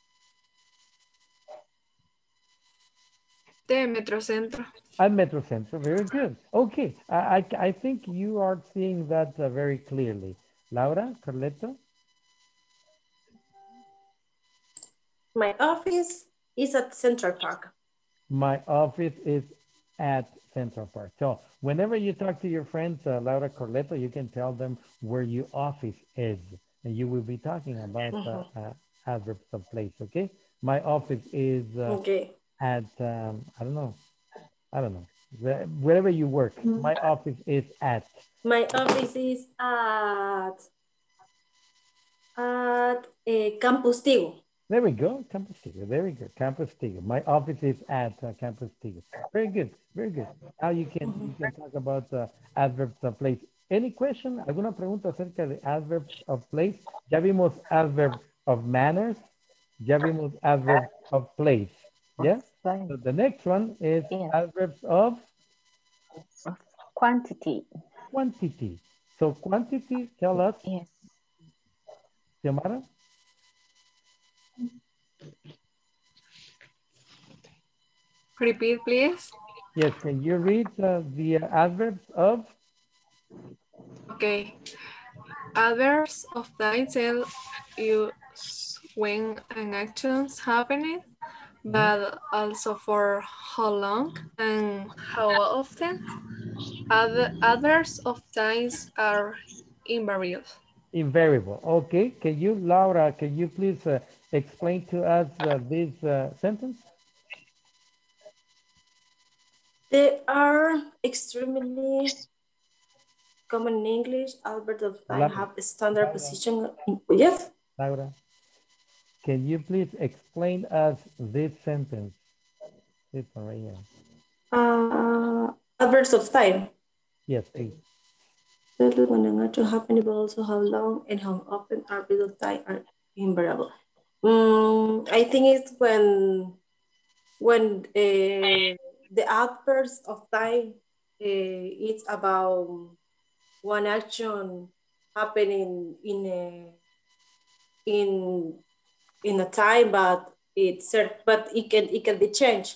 De Metrocentro. At Metrocentro, very good. Okay, I think you are seeing that very clearly. Laura, Carleto? My office is at Central Park. My office is at Central Park. So whenever you talk to your friends, Laura Corleto, you can tell them where your office is. And you will be talking about adverbs of place, okay? My office is Okay. at, I don't know, wherever you work. My office is at. My office is at Campus Tigo. There we go, Campus Tigo. Very good, Campus Tigo. My office is at Campus Tigo. Very good, very good. Now you can talk about adverbs of place. Any question? ¿Alguna pregunta acerca de adverbs of place? Ya vimos adverbs of manners. Ya vimos adverbs of place. Yeah. So the next one is adverbs of quantity. Quantity. So quantity, tell us. Yes. Xiomara? Repeat, please. Yes, can you read the adverbs of? Okay. Adverbs of time tell you when an action's happening, but also for how long and how often. Adverbs of times are invariable. Invariable. Okay. Can you, Laura, can you please explain to us this sentence? They are extremely common in English. Adverbs of time have a standard position. Yes. Laura, can you please explain us this sentence? This one right here. Adverbs of time. Yes, please. When an action happening, but also how long and how often adverbs of time are invariable. I think it's when the adverbs of time it's about one action happening in a time, but it can be changed.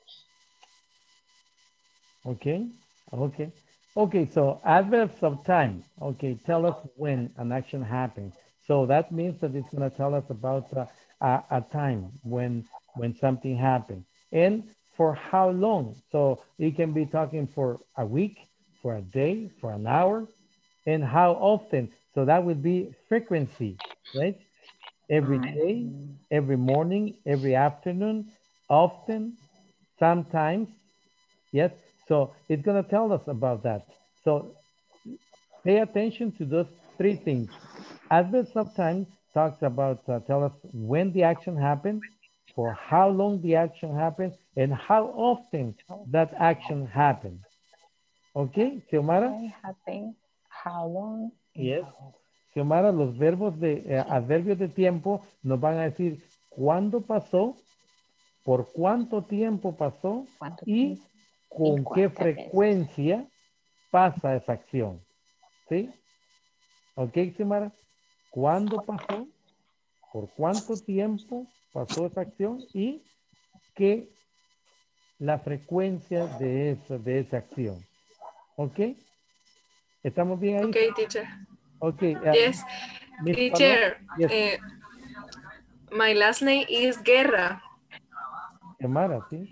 Okay. Okay. Okay, so adverbs of time. Okay, tell us when an action happens. So that means that it's going to tell us about a time when something happens. And for how long? So it can be talking for a week, for a day, for an hour, and how often. So that would be frequency, right? Every day, every morning, every afternoon, often, sometimes, yes? So it's going to tell us about that. So pay attention to those three things. Adverbs of time talks about, tell us when the action happened, for how long the action happened, and how often that action happened. Okay, Xiomara? How long? Yes. Xiomara, los verbos de adverbios de tiempo nos van a decir cuándo pasó, por cuánto tiempo pasó y con qué frecuencia pasa esa acción. ¿Sí? Ok, Xiomara. ¿Cuándo pasó? ¿Por cuánto tiempo pasó esa acción? Y qué la frecuencia de esa acción. ¿Ok? ¿Estamos bien ahí? Okay, teacher. Okay. Yes, teacher. Yes. My last name is Guerra. Xiomara, ¿sí?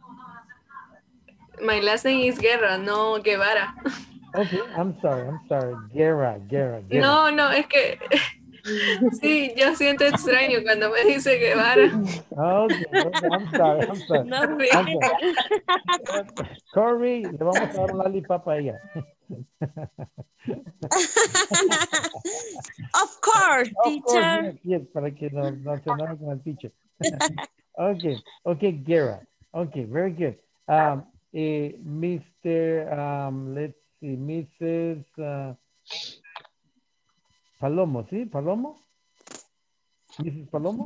My last name is Guerra, no Guevara. Okay, I'm sorry. Guerra. No, es que sí, yo siento extraño cuando me dice Guevara. Okay, I'm sorry. No, Corey, le vamos a dar un lollipop a ella. Of course, teacher. Yes, para que no se enoje con el teacher. Okay, okay, Gera. Okay, very good. Mr. Let's see, Mrs. Palomo, ¿sí? Palomo? Mrs. Palomo?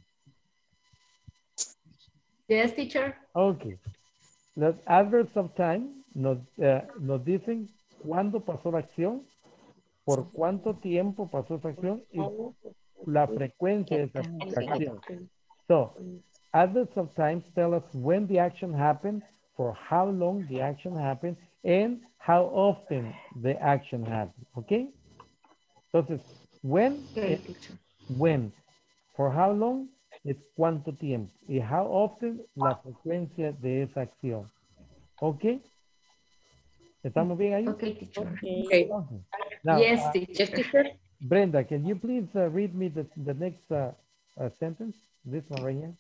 Yes, teacher. Okay. Los adverbs of time nos dicen cuándo pasó la acción, por cuánto tiempo pasó esa acción y la frecuencia de esa acción. So, adverbs of time tell us when the action happened, for how long the action happened, and how often the action happened. Okay? Entonces, when, when, for how long, es cuánto tiempo, y how often, la frecuencia de esa acción. ¿Ok? ¿Estamos bien ahí? Okay, teacher. Okay. Okay. Now, Yes, teacher. Yes, teacher. Brenda, can you please read me the next sentence? This one right here.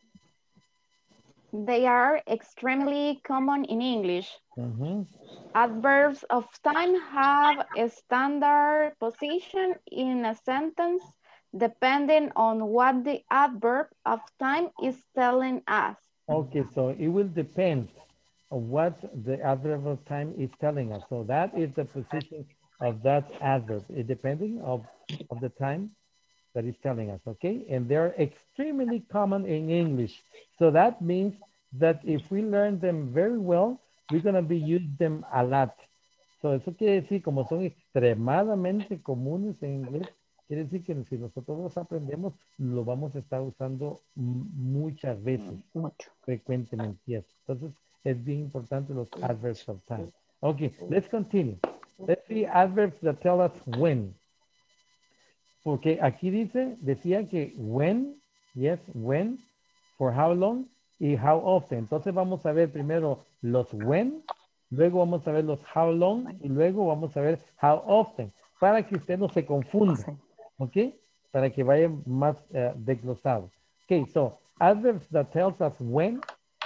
They are extremely common in English. Mhm. Adverbs of time have a standard position in a sentence depending on what the adverb of time is telling us. Okay, so it will depend on what the adverb of time is telling us. So that is the position of that adverb, depending of the time that is telling us, okay? And they're extremely common in English. So that means that if we learn them very well, we're gonna be using them a lot. So eso quiere decir, como son extremadamente comunes en inglés, quiere decir que si nosotros los aprendemos, lo vamos a estar usando muchas veces, frecuentemente. Yes. Entonces, es bien importante los adverbs of time. Okay, let's continue. Let's see adverbs that tell us when. Porque aquí decía que when, yes, when, for how long y how often. Entonces vamos a ver primero los when, luego vamos a ver los how long y luego vamos a ver how often, para que usted no se confunda, ¿ok? Para que vaya más desglosado. Okay, so adverbs that tells us when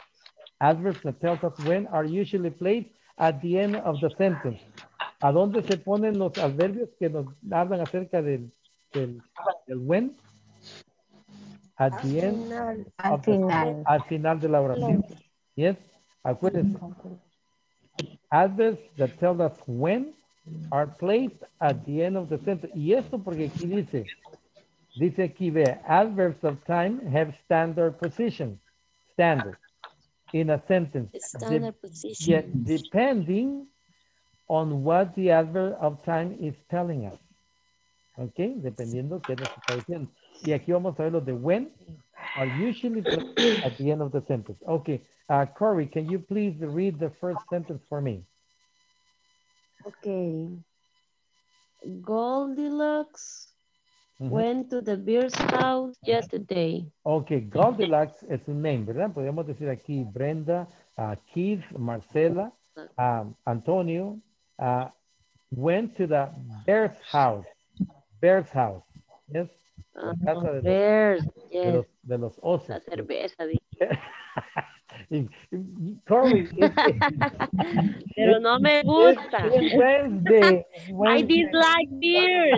are usually placed at the end of the sentence. ¿A dónde se ponen los adverbios que nos hablan acerca del when? At the end. Al final. Al final de la oración. Yes. Acuérdense. Adverbs that tell us when are placed at the end of the sentence. Y esto porque aquí dice aquí, ve, adverbs of time have standard position. Standard. In a sentence. Standard position. Yet depending on what the adverb of time is telling us. Ok, dependiendo qué nos está diciendo. Y aquí vamos a ver los de when are usually placed at the end of the sentence. Okay, Corey, can you please read the first sentence for me? Okay. Goldilocks went to the bear's house yesterday. Okay, Goldilocks es un name, ¿verdad? Podríamos decir aquí Brenda, Keith, Marcela, Antonio, went to the bear's house. Bear's house, yes. La casa de Bears, los, yes. de los osos. La cerveza. Corey, Pero no me gusta. It's Wednesday. I dislike beers.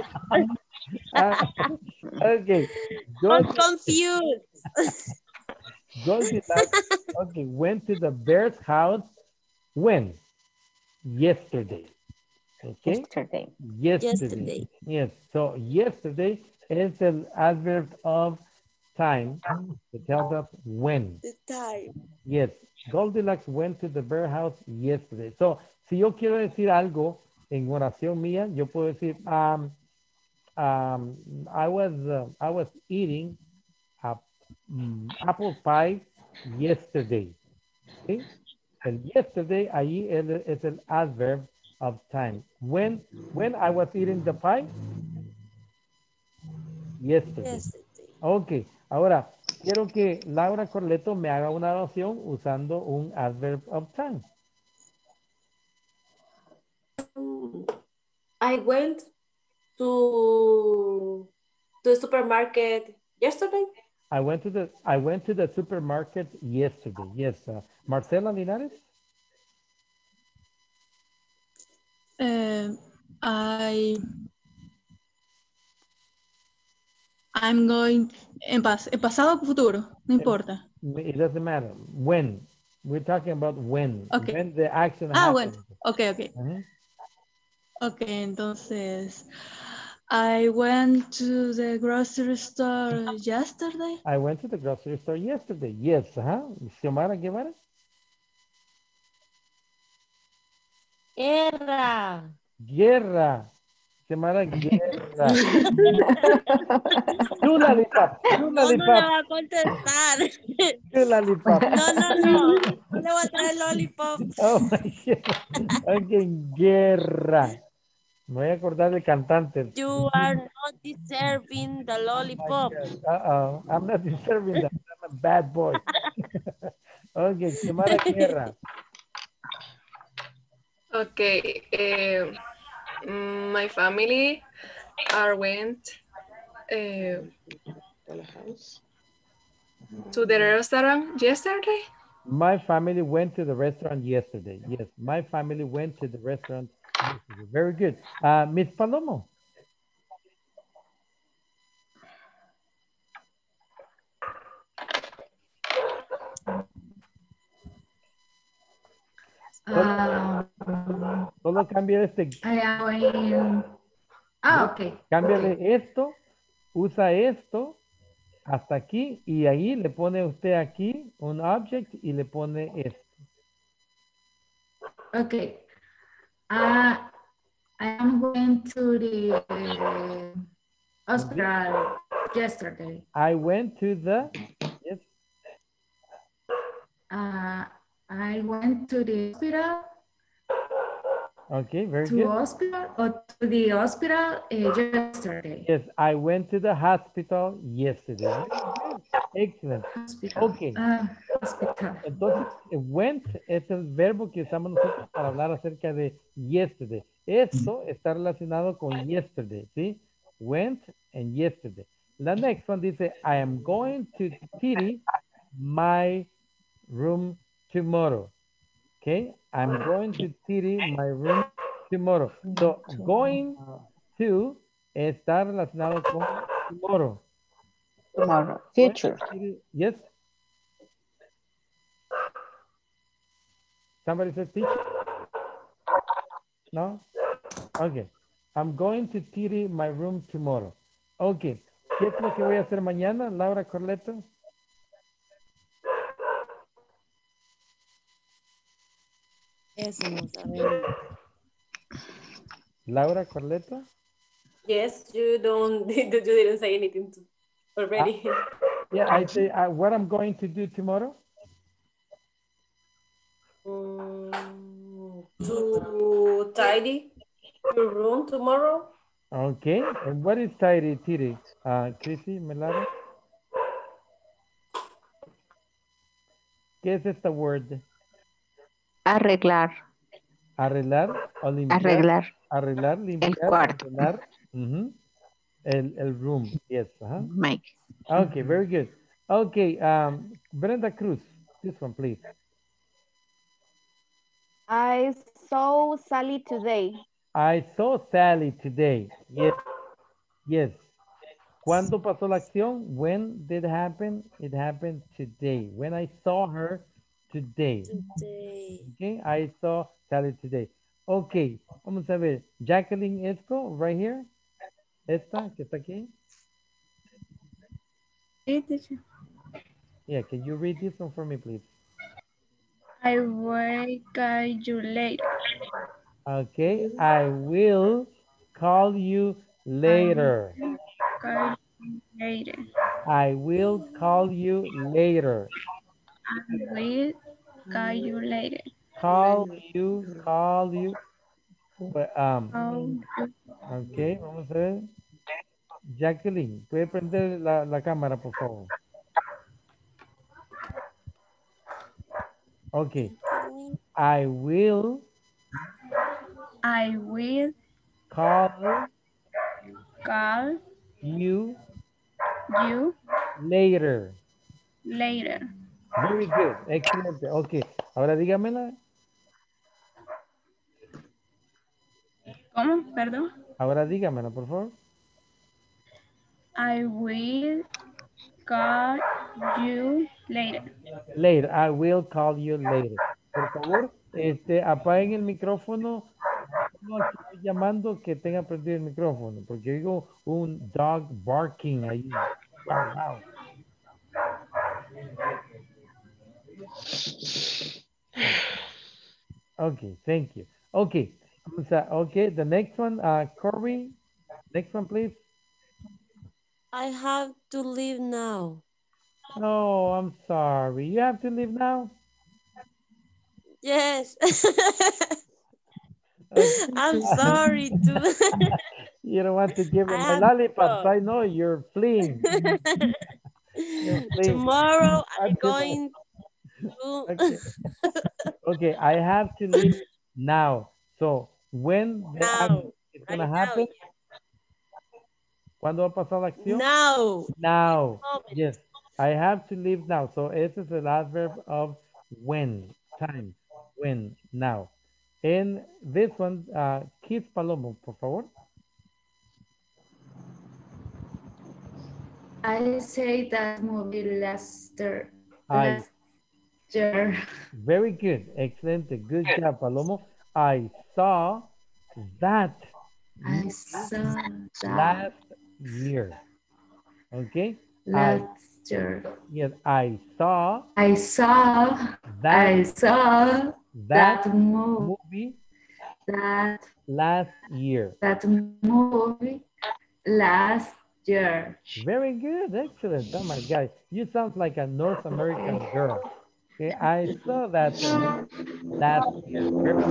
Okay. I'm confused. Goldilocks, okay, went to the bear's house when? Yesterday. Okay. Yesterday. Yes. So yesterday is the adverb of time. It tells us when. The time. Yes. Goldilocks went to the bear house yesterday. So, si yo quiero decir algo en oración mía, yo puedo decir, I was eating apple pie yesterday. ¿Sí? El yesterday ahí es el adverb of time. When I was eating the pie? Yesterday. Ok, ahora quiero que Laura Corleto me haga una oración usando un adverb of time. I went to the supermarket yesterday. I went to the supermarket yesterday. Yes, Marcela Linares. I'm going en pasado o futuro, no importa. It doesn't matter. When. We're talking about when. Okay. When the action Bueno. happens. Okay. Uh-huh. Okay, entonces, I went to the grocery store yesterday. I went to the grocery store yesterday. Yes, Xiomara Guevara? Guerra. Xiomara Guerra. You lollipop. You No, no le lollipop. va a contestar. You lollipop. No, no, no. No le voy a traer lollipop. Oh my God. Okay, Guerra. Me voy a acordar del cantante. You are not deserving the lollipop. Uh-oh. I'm not deserving that. I'm a bad boy. Okay, Xiomara Guerra. Okay. My family went to the restaurant yesterday. My family went to the restaurant yesterday. Yes, my family went to the restaurant yesterday. Very good. Miss Palomo. Solo cambia este. Ok. Cámbiale esto, usa esto hasta aquí y ahí le pone usted aquí un object y le pone esto. Okay. I am going to the hospital yesterday. I went to the, yes. I went to the hospital. Okay, very good. Hospital or to the hospital yesterday. Yes, I went to the hospital yesterday. Excellent. Hospital. Okay. Hospital. Entonces, went es el verbo que usamos nosotros para hablar acerca de yesterday. Esto está relacionado con yesterday, ¿sí? Went and yesterday. La next one dice, I am going to tidy my room tomorrow. Okay, I'm going to tidy my room tomorrow. So, going to está relacionado con tomorrow. Tomorrow, future. Yes. Somebody said teacher? No? Okay. I'm going to tidy my room tomorrow. Okay. ¿Qué es lo que voy a hacer mañana, Laura Corleto? Eso no sabemos. Laura Corleto? Yes, you didn't say anything already. Yeah, I say what I'm going to do tomorrow. To tidy your room tomorrow. Okay. And what is tidy? Chrissy, Melada? ¿Qué es esta word? Arreglar. Arreglar o limpiar. Arreglar. Arreglar, limpiar. El cuarto. Arreglar. El room. Yes. Mike. Okay, very good. Okay, Brenda Cruz, this one, please. I saw Sally today. I saw Sally today. Yes. Yes. ¿Cuándo pasó la acción? When did it happen? It happened today. When I saw her today. Okay, I saw Sally today. Okay, vamos a ver. Jacqueline Esco, right here. Esta, que está aquí. Yeah, can you read this one for me, please? I will call you later. Okay, I will call you later. Call you later. I will call you later. I will call you later. Call you. Okay, vamos a ver. Jacqueline, ¿puede prender la cámara, por favor? Okay. I will call you later. Very good. Excelente. Okay. Ahora dígamela. ¿Cómo? Perdón. Ahora dígamela, por favor. I will call you later. Later, I will call you later. Por favor, apaguen el micrófono. No, que estoy llamando que tenga prendido el micrófono, porque oigo un dog barking ahí. Wow, wow. Okay, thank you. Okay, okay, the next one, Corey, next one, please. I have to leave now. Oh, I'm sorry. You have to leave now? Yes. Okay. I'm sorry too. You don't want to give him a lollipop. I know you're fleeing. Tomorrow I'm going to... Okay. Okay, I have to leave now. So, when the action is going to happen? ¿Cuándo va a pasar la acción? Now. Now. Yes, I have to leave now. So, ese es el adverb of when, time, when, now. And this one, Keith Palomo, por favor. I say that movie last year. Very good. Excellent. Good job, Palomo. I saw that. I saw that. Last year. Okay? Last year. Yes, I saw. I saw. That, I saw that movie. That. Last year. That movie. Last year. Very good. Excellent. Oh my God. You sound like a North American girl. Okay, I saw that last year.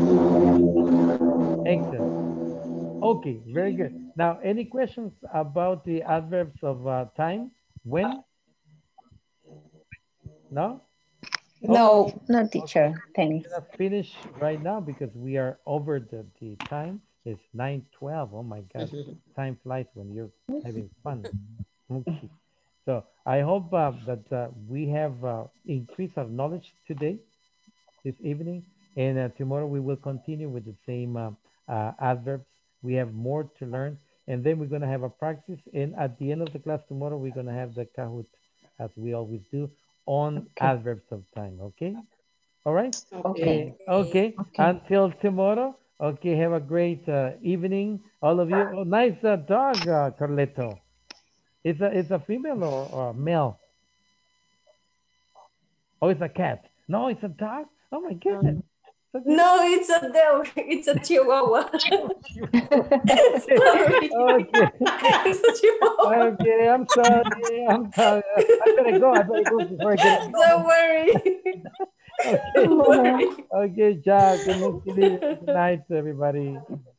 Excellent. Okay, very good. Now, any questions about the adverbs of time? When? No? No, no, teacher. Thanks. Let's finish right now because we are over the time. It's 9:12. Oh my God. Time flies when you're having fun. Okay. So I hope that we have increased our knowledge today, this evening, and tomorrow we will continue with the same adverbs. We have more to learn, and then we're going to have a practice. And at the end of the class tomorrow, we're going to have the Kahoot, as we always do, on adverbs of time. Okay? All right? Okay. Okay. Until tomorrow. Okay. Have a great evening, all of you. Oh, nice dog, Carleto. It's a female or a male? Oh, it's a cat. No, it's a dog. Oh my goodness. No, it's a dog. It's a chihuahua. Sorry. Okay. It's a chihuahua. Okay, I'm sorry. I'm sorry. I better go before I get it. Don't worry. Okay. Okay, Jack. Good night, everybody.